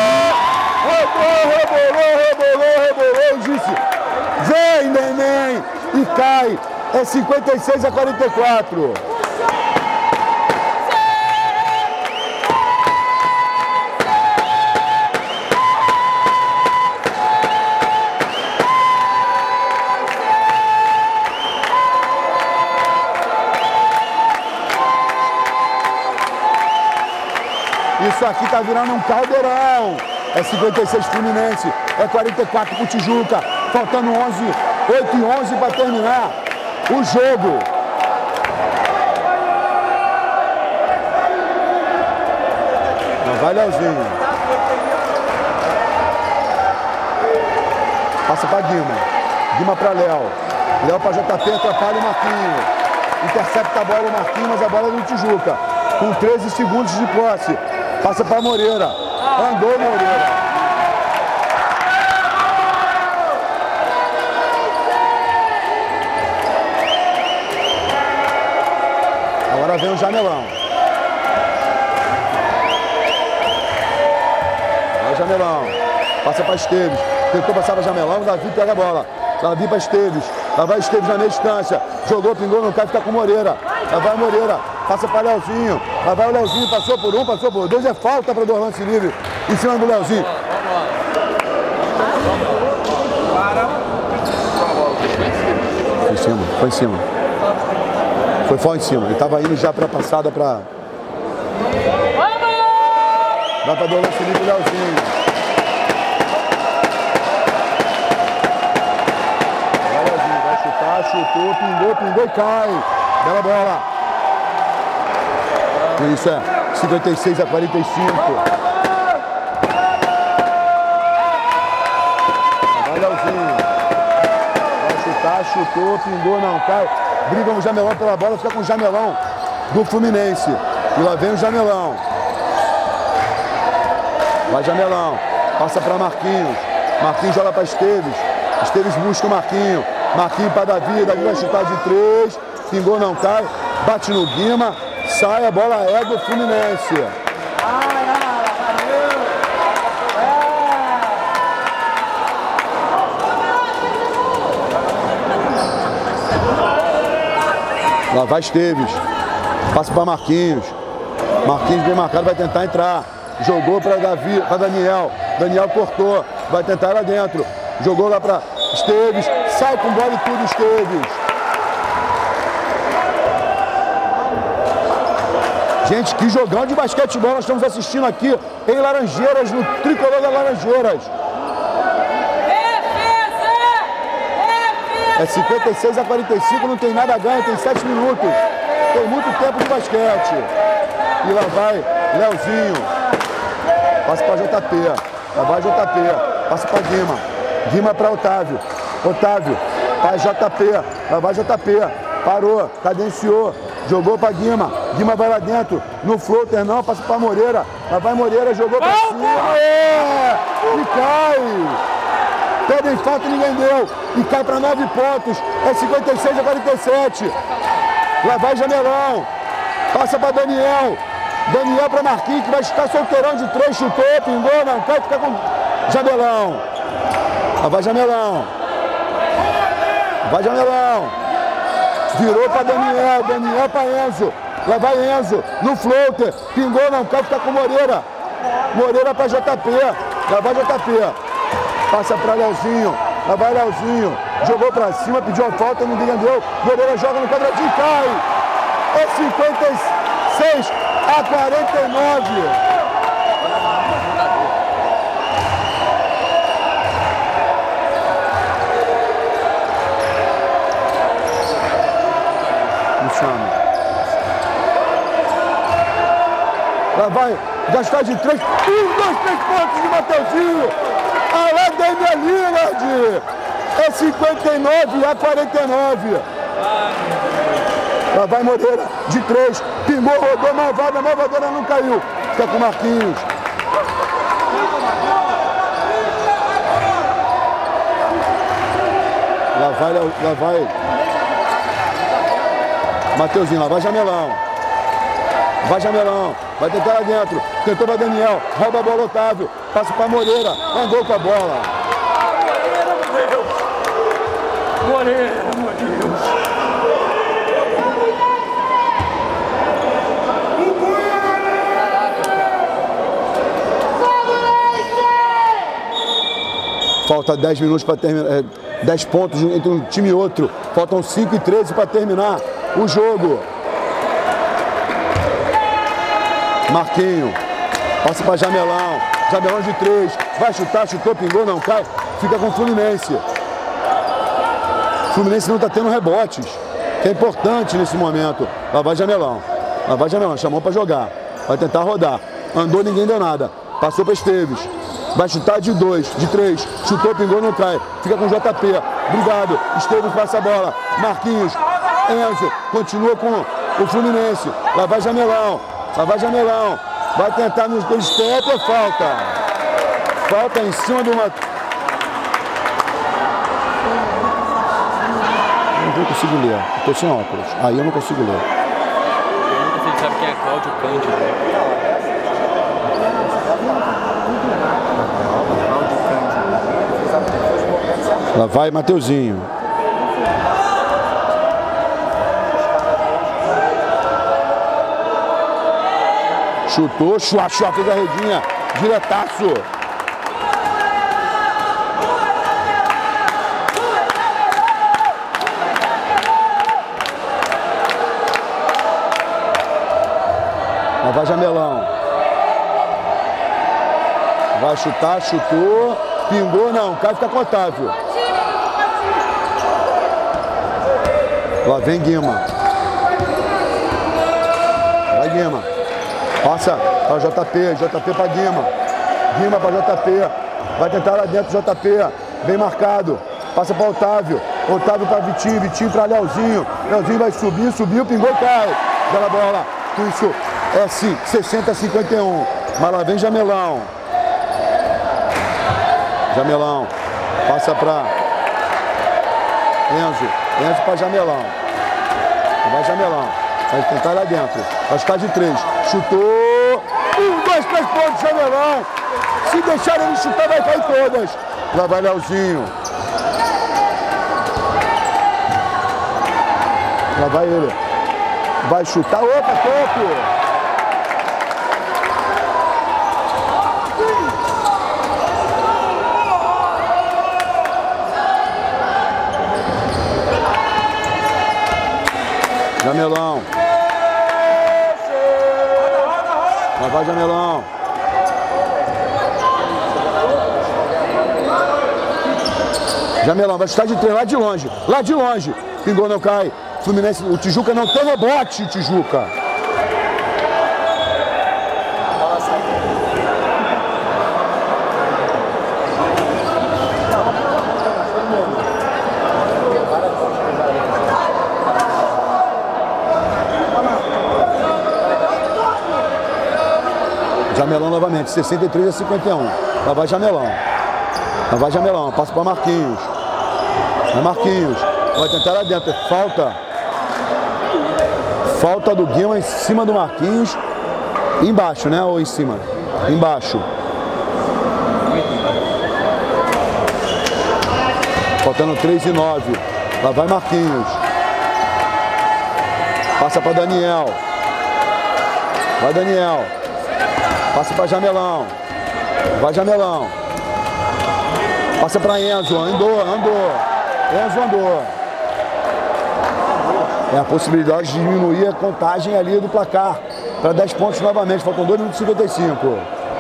Rebolou. Disse, vem, neném. E cai. É 56 a 44. Isso aqui tá virando um caldeirão. É 56 Fluminense, é 44 pro Tijuca. Faltando 8 e 11 para terminar o jogo. Não vai Leozinho. Passa para Guima. Guima para Léo. Léo para JP, atrapalha o Marquinhos. Intercepta a bola o Marquinhos, mas a bola é do Tijuca. Com 13 segundos de posse. Passa para Moreira. Andou Moreira. Agora vem o Jamelão. Vai o Jamelão. passa para Esteves. Tentou passar para Jamelão, Davi pega a bola. Davi para Esteves. Lá vai Esteves na meia distância. Jogou, pingou, não cai, fica com Moreira. Lá vai Moreira, passa para Leozinho. Lá vai o Leozinho, passou por um, passou por dois. É falta para dois lances livres em cima do Leozinho. Foi em cima, foi em cima. Foi fora em cima. Ele estava indo já para a passada para. Vai para dois lances livres o Leozinho. Chutou, pingou e cai. Bela bola. Isso é 56 a 45. Vai Leozinho. Vai chutar, chutou, pingou, não cai. Briga o Jamelão pela bola, fica com o Jamelão do Fluminense. E lá vem o Jamelão. Vai Jamelão. Passa para Marquinhos. Marquinhos joga para Esteves. Esteves busca o Marquinhos. Marquinhos para Davi, Davi vai chutar de 3, pingou, não cai, bate no Guima, sai, a bola é do Fluminense. Lá vai Esteves, passa para Marquinhos, Marquinhos bem marcado, vai tentar entrar, jogou para Davi, para Daniel, Daniel cortou, vai tentar lá dentro, jogou lá para Esteves, sai com bola e tudo, Esteves. Gente, que jogão de basquetebol nós estamos assistindo aqui em Laranjeiras, no Tricolor das Laranjeiras. É 56 a 45, não tem nada a ganhar, tem 7 minutos. Tem muito tempo de basquete. E lá vai Leozinho. Passa para JP. Lá vai JP. Passa para Guima. Guima para Otávio. Otávio para JP. Lá vai JP. Parou. Cadenciou. Jogou para Guima. Guima vai lá dentro. No floater não. Passa para Moreira. Lá vai Moreira. Jogou para cima. E cai. Pedem falta e ninguém deu. E cai para 9 pontos. É 56 a 47. Lá vai Jamelão. Passa para Daniel. Daniel para Marquinhos, que vai estar solteirão de 3, chutou, pingou, não cai, fica com Jamelão. Lá vai Jamelão. Vai Jamelão. Virou para Daniel. Daniel para Enzo. Lá vai Enzo. No floater. Pingou, não cai, fica com Moreira. Moreira para JP. Lá vai JP. Passa para Leozinho. Lá vai Leozinho. Jogou para cima, pediu a falta, ninguém deu. Moreira joga no quadradinho e cai. É 56 a 49. Lá vai gastar de 3. 2, 3 pontos de Mateuzinho. Alá Damian Lillard. É 59 a 49. Lá vai Moreira de 3. Pingou, rodou, malvada, a malvadora não caiu. Fica com o Marquinhos. Lá vai Mateuzinho, lá vai Jamelão. Vai Jamelão, vai tentar lá dentro. Tentou para Daniel, rouba a bola Otávio. Passa para Moreira, andou com a bola. Moreira, meu Deus. Falta 10 minutos para terminar, 10 pontos entre um time e outro. Faltam 5 e 13 para terminar o jogo. Marquinho, passa para Jamelão. Jamelão de 3, vai chutar, chutou, pingou, não cai. Fica com o Fluminense. O Fluminense não está tendo rebotes, que é importante nesse momento. Lá vai Jamelão. Lá vai Jamelão, chamou para jogar. Vai tentar rodar. Andou, ninguém deu nada. Passou para Esteves. Vai chutar de 2, de 3. Chutou, pingou, não cai. Fica com o JP. Obrigado. Esteves passa a bola. Marquinhos. Enzo. Continua com o Fluminense. Lá vai Jamelão. Lá vai Jamelão. Vai tentar nos 2 step ou falta? Falta em cima de uma... Não consigo ler. Estou sem óculos. Aí eu não consigo ler. Você sabe quem é Cláudio Cândido? Cláudio Cândido. Lá vai Mateuzinho. Chutou, chua, fez a redinha. Diretaço. Lá vai Jamelão. Vai chutar, chutou. Pingou, não. Cai, fica com o Otávio. Lá vem Guima. Vai Guima. Passa para JP para Guima. Guima para JP. Vai tentar lá dentro, JP. Bem marcado. Passa para Otávio. Otávio para Vitinho. Vitinho para Leozinho. Leozinho vai subir, subiu, pingou, cai. Bela bola. Isso é 60-51. Mas lá vem Jamelão. Jamelão. Passa para Enzo. Enzo para Jamelão. Vai Jamelão. Vai tentar lá dentro. Vai ficar de 3. Chutou. 1, 2, 3 pontos, Jamelão. Se deixar ele chutar, vai cair todas. Lá vai Leozinho. Lá vai ele. Vai chutar. Opa, topo. Jamelão. Lá vai Jamelão. Jamelão vai chutar de 3 lá de longe. Lá de longe. Pingou, não cai. Fluminense, o Tijuca não tem rebote, o Tijuca. Jamelão novamente, 63-51. Lá vai Jamelão. Lá vai Jamelão. Passa para Marquinhos. Vai Marquinhos. Vai tentar lá dentro. Falta. Falta do Guima em cima do Marquinhos. Embaixo, né? Ou em cima? Embaixo. Faltando 3-9. Lá vai Marquinhos. Passa para Daniel. Vai Daniel. Passa para Jamelão. Vai Jamelão. Passa para Enzo. Andou. Enzo andou. É a possibilidade de diminuir a contagem ali do placar. Para 10 pontos novamente. Faltam 2 minutos e 55.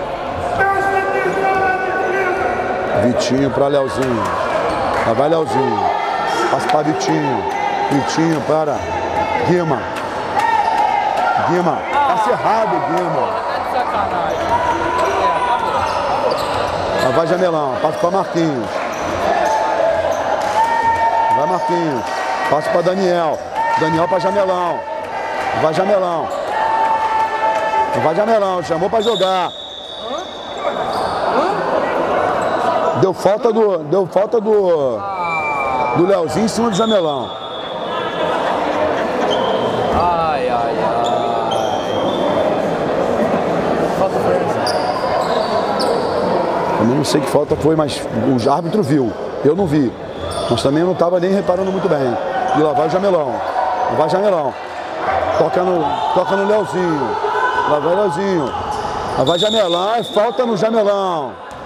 Vitinho para Leozinho. Lá vai Leozinho. Passa para Vitinho. Vitinho para Guima. Guima. Passa errado, Guima. Lá vai Jamelão, passa para Marquinhos. Vai Marquinhos. Passa para Daniel. Daniel para Jamelão. Vai Jamelão. Vai Jamelão, chamou para jogar. Deu falta do Leozinho em cima do Jamelão. Ai. Falta Eu não sei que falta foi, mas o árbitro viu. Eu não vi. Mas também não estava nem reparando muito bem. E lá vai o Jamelão. Lá vai Jamelão. Toca no Leozinho. Lá vai o Leozinho. Lá vai Jamelão. É falta no Jamelão.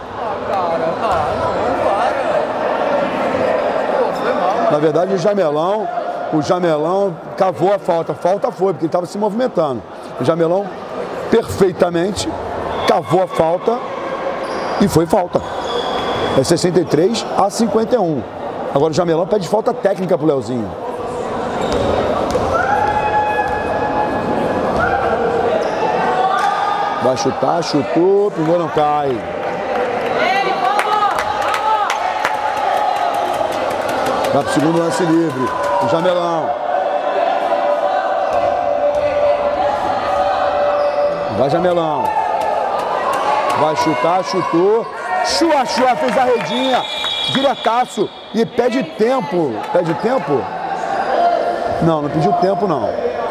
Na verdade, o Jamelão cavou a falta. Falta foi, porque ele estava se movimentando. O Jamelão perfeitamente cavou a falta e foi falta. É 63-51. Agora o Jamelão pede falta técnica pro Leozinho. Vai chutar, chutou, pingou, não cai. Vai pro segundo lance livre. O Jamelão. Vai Jamelão. Vai chutar, chutou. Chua, fez a redinha. Diretaço. E pede tempo. Pede tempo? Não pediu tempo, não.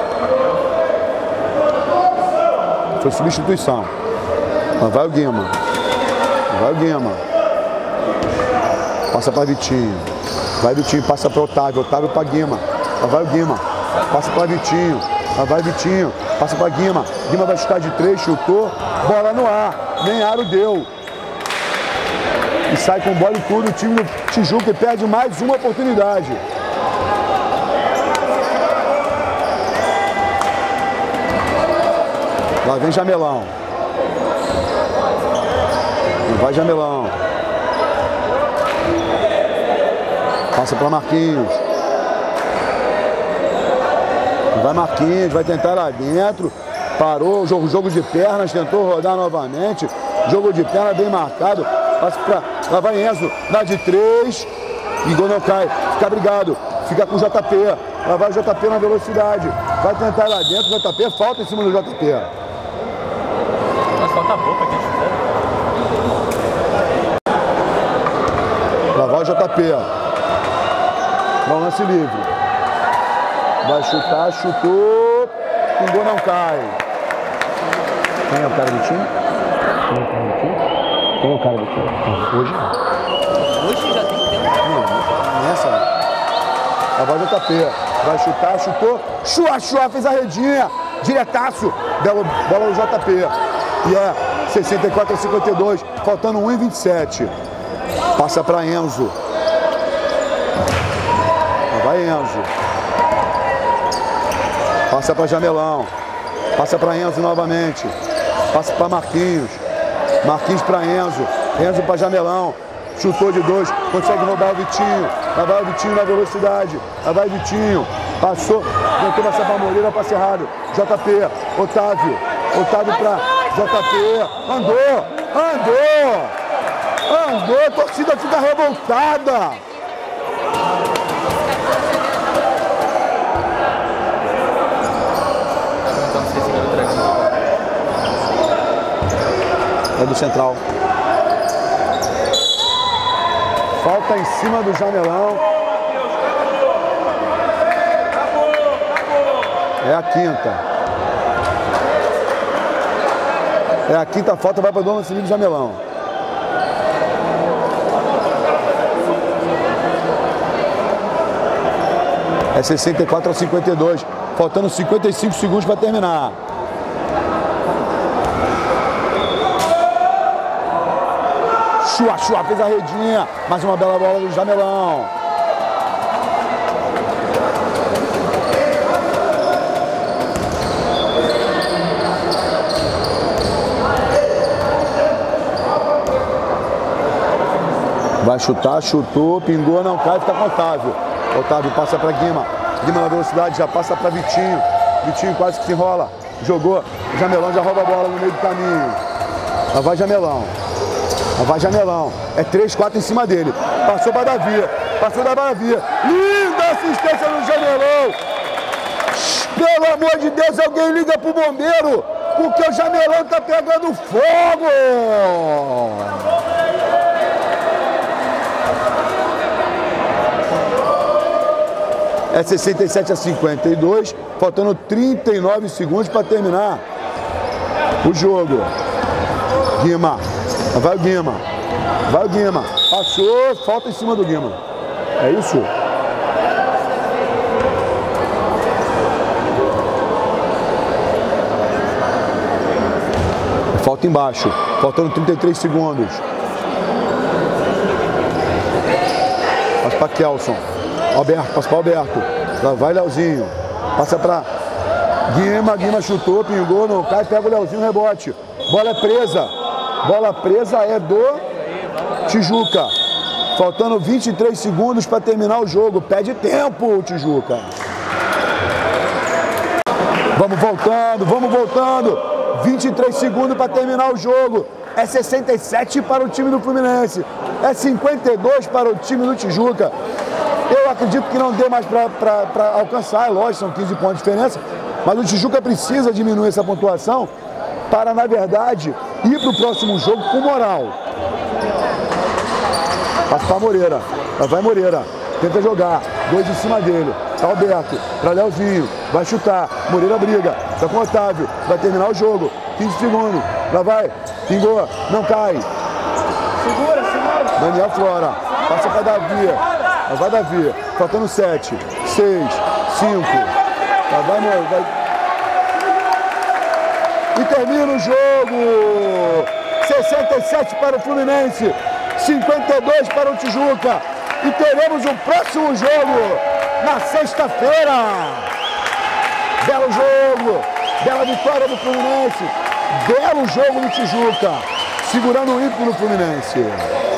Foi substituição. Lá vai o Guima. Vai o Guima. Passa para Vitinho. Vai Vitinho, passa para Otávio. Otávio para Guima. Lá vai o Guima. Passa para Vitinho. Lá vai Vitinho. Passa para Guima. Guima vai chutar de 3, chutou. Bola no ar. Nem aro deu. E sai com bola e tudo. O time do Tijuca perde mais uma oportunidade. Lá vem Jamelão. Vai Jamelão. Passa para Marquinhos. Vai Marquinhos, vai tentar lá dentro. Parou o jogo de pernas, tentou rodar novamente. Jogo de perna bem marcado. Passa para. Lá vai Enzo, dá de 3. E gol não cai. Fica brigado. Fica com o JP. Lá vai o JP na velocidade. Vai tentar lá dentro. JP, falta em cima do JP. Mas falta pouco aqui. Lá vai o JP. Bom lance livre. Vai chutar, chutou. Pingou, não cai. Quem é o cara do time? Quem é o cara do time? Hoje? Hoje já tem tempo. Não, nessa. Lá vai o JP. Vai chutar, chutou. Chua, fez a redinha. Diretaço. Bola do JP. E é 64-52. Faltando 1:27. Passa para Enzo. Lá vai Enzo. Passa para Jamelão. Passa para Enzo novamente. Passa para Marquinhos. Marquinhos para Enzo. Enzo para Jamelão. Chutou de 2. Consegue roubar o Vitinho. Lá vai o Vitinho na velocidade. Lá vai o Vitinho. Passou. Tentou passar para Moreira. Passe errado. JP. Otávio. Otávio para JP. Andou. A torcida fica revoltada. É do Central. Falta em cima do Jamelão. É a quinta. É a quinta falta, vai para o dono civil do Jamelão. É 64-52. Faltando 55 segundos para terminar. Chua, fez a redinha. Mais uma bela bola do Jamelão. Vai chutar, chutou, pingou, não cai, fica com o Otávio. Otávio passa para Guima. Guima na velocidade, já passa para Vitinho. Vitinho quase que se enrola. Jogou. Jamelão já rouba a bola no meio do caminho. Lá vai Jamelão. Lá vai Jamelão. É 3, 4 em cima dele. Passou para Davi. Passou da Davi. Linda assistência no Jamelão. Pelo amor de Deus, alguém liga pro bombeiro. Porque o Jamelão tá pegando fogo. É 67-52, faltando 39 segundos para terminar o jogo. Guima, vai o Guima, vai o Guima, passou, falta em cima do Guima. É isso? Falta embaixo, faltando 33 segundos. Passa para Kelson. Alberto, passa para Alberto. Lá vai Leozinho. Passa para Guima. Guima chutou, pingou, não cai, pega o Leozinho, rebote. Bola é presa. Bola presa é do Tijuca. Faltando 23 segundos para terminar o jogo. Pede tempo, Tijuca. Vamos voltando. 23 segundos para terminar o jogo. É 67 para o time do Fluminense. É 52 para o time do Tijuca. Eu acredito que não dê mais para alcançar, é lógico, são 15 pontos de diferença, mas o Tijuca precisa diminuir essa pontuação para, na verdade, ir para o próximo jogo com moral. Passa para Moreira, lá vai Moreira, tenta jogar, 2 em cima dele, tá Alberto, para Leozinho, vai chutar, Moreira briga, tá com o Otávio, vai terminar o jogo, 15 segundos, lá vai, pingou, não cai. Segura. Daniel Flora. Passa para Davi. Vai Davi. Faltando 7, 6, 5. Vai. E termina o jogo. 67 para o Fluminense. 52 para o Tijuca. E teremos o próximo jogo na sexta-feira. Belo jogo. Bela vitória do Fluminense. Belo jogo do Tijuca. Segurando o ímpeto no Fluminense.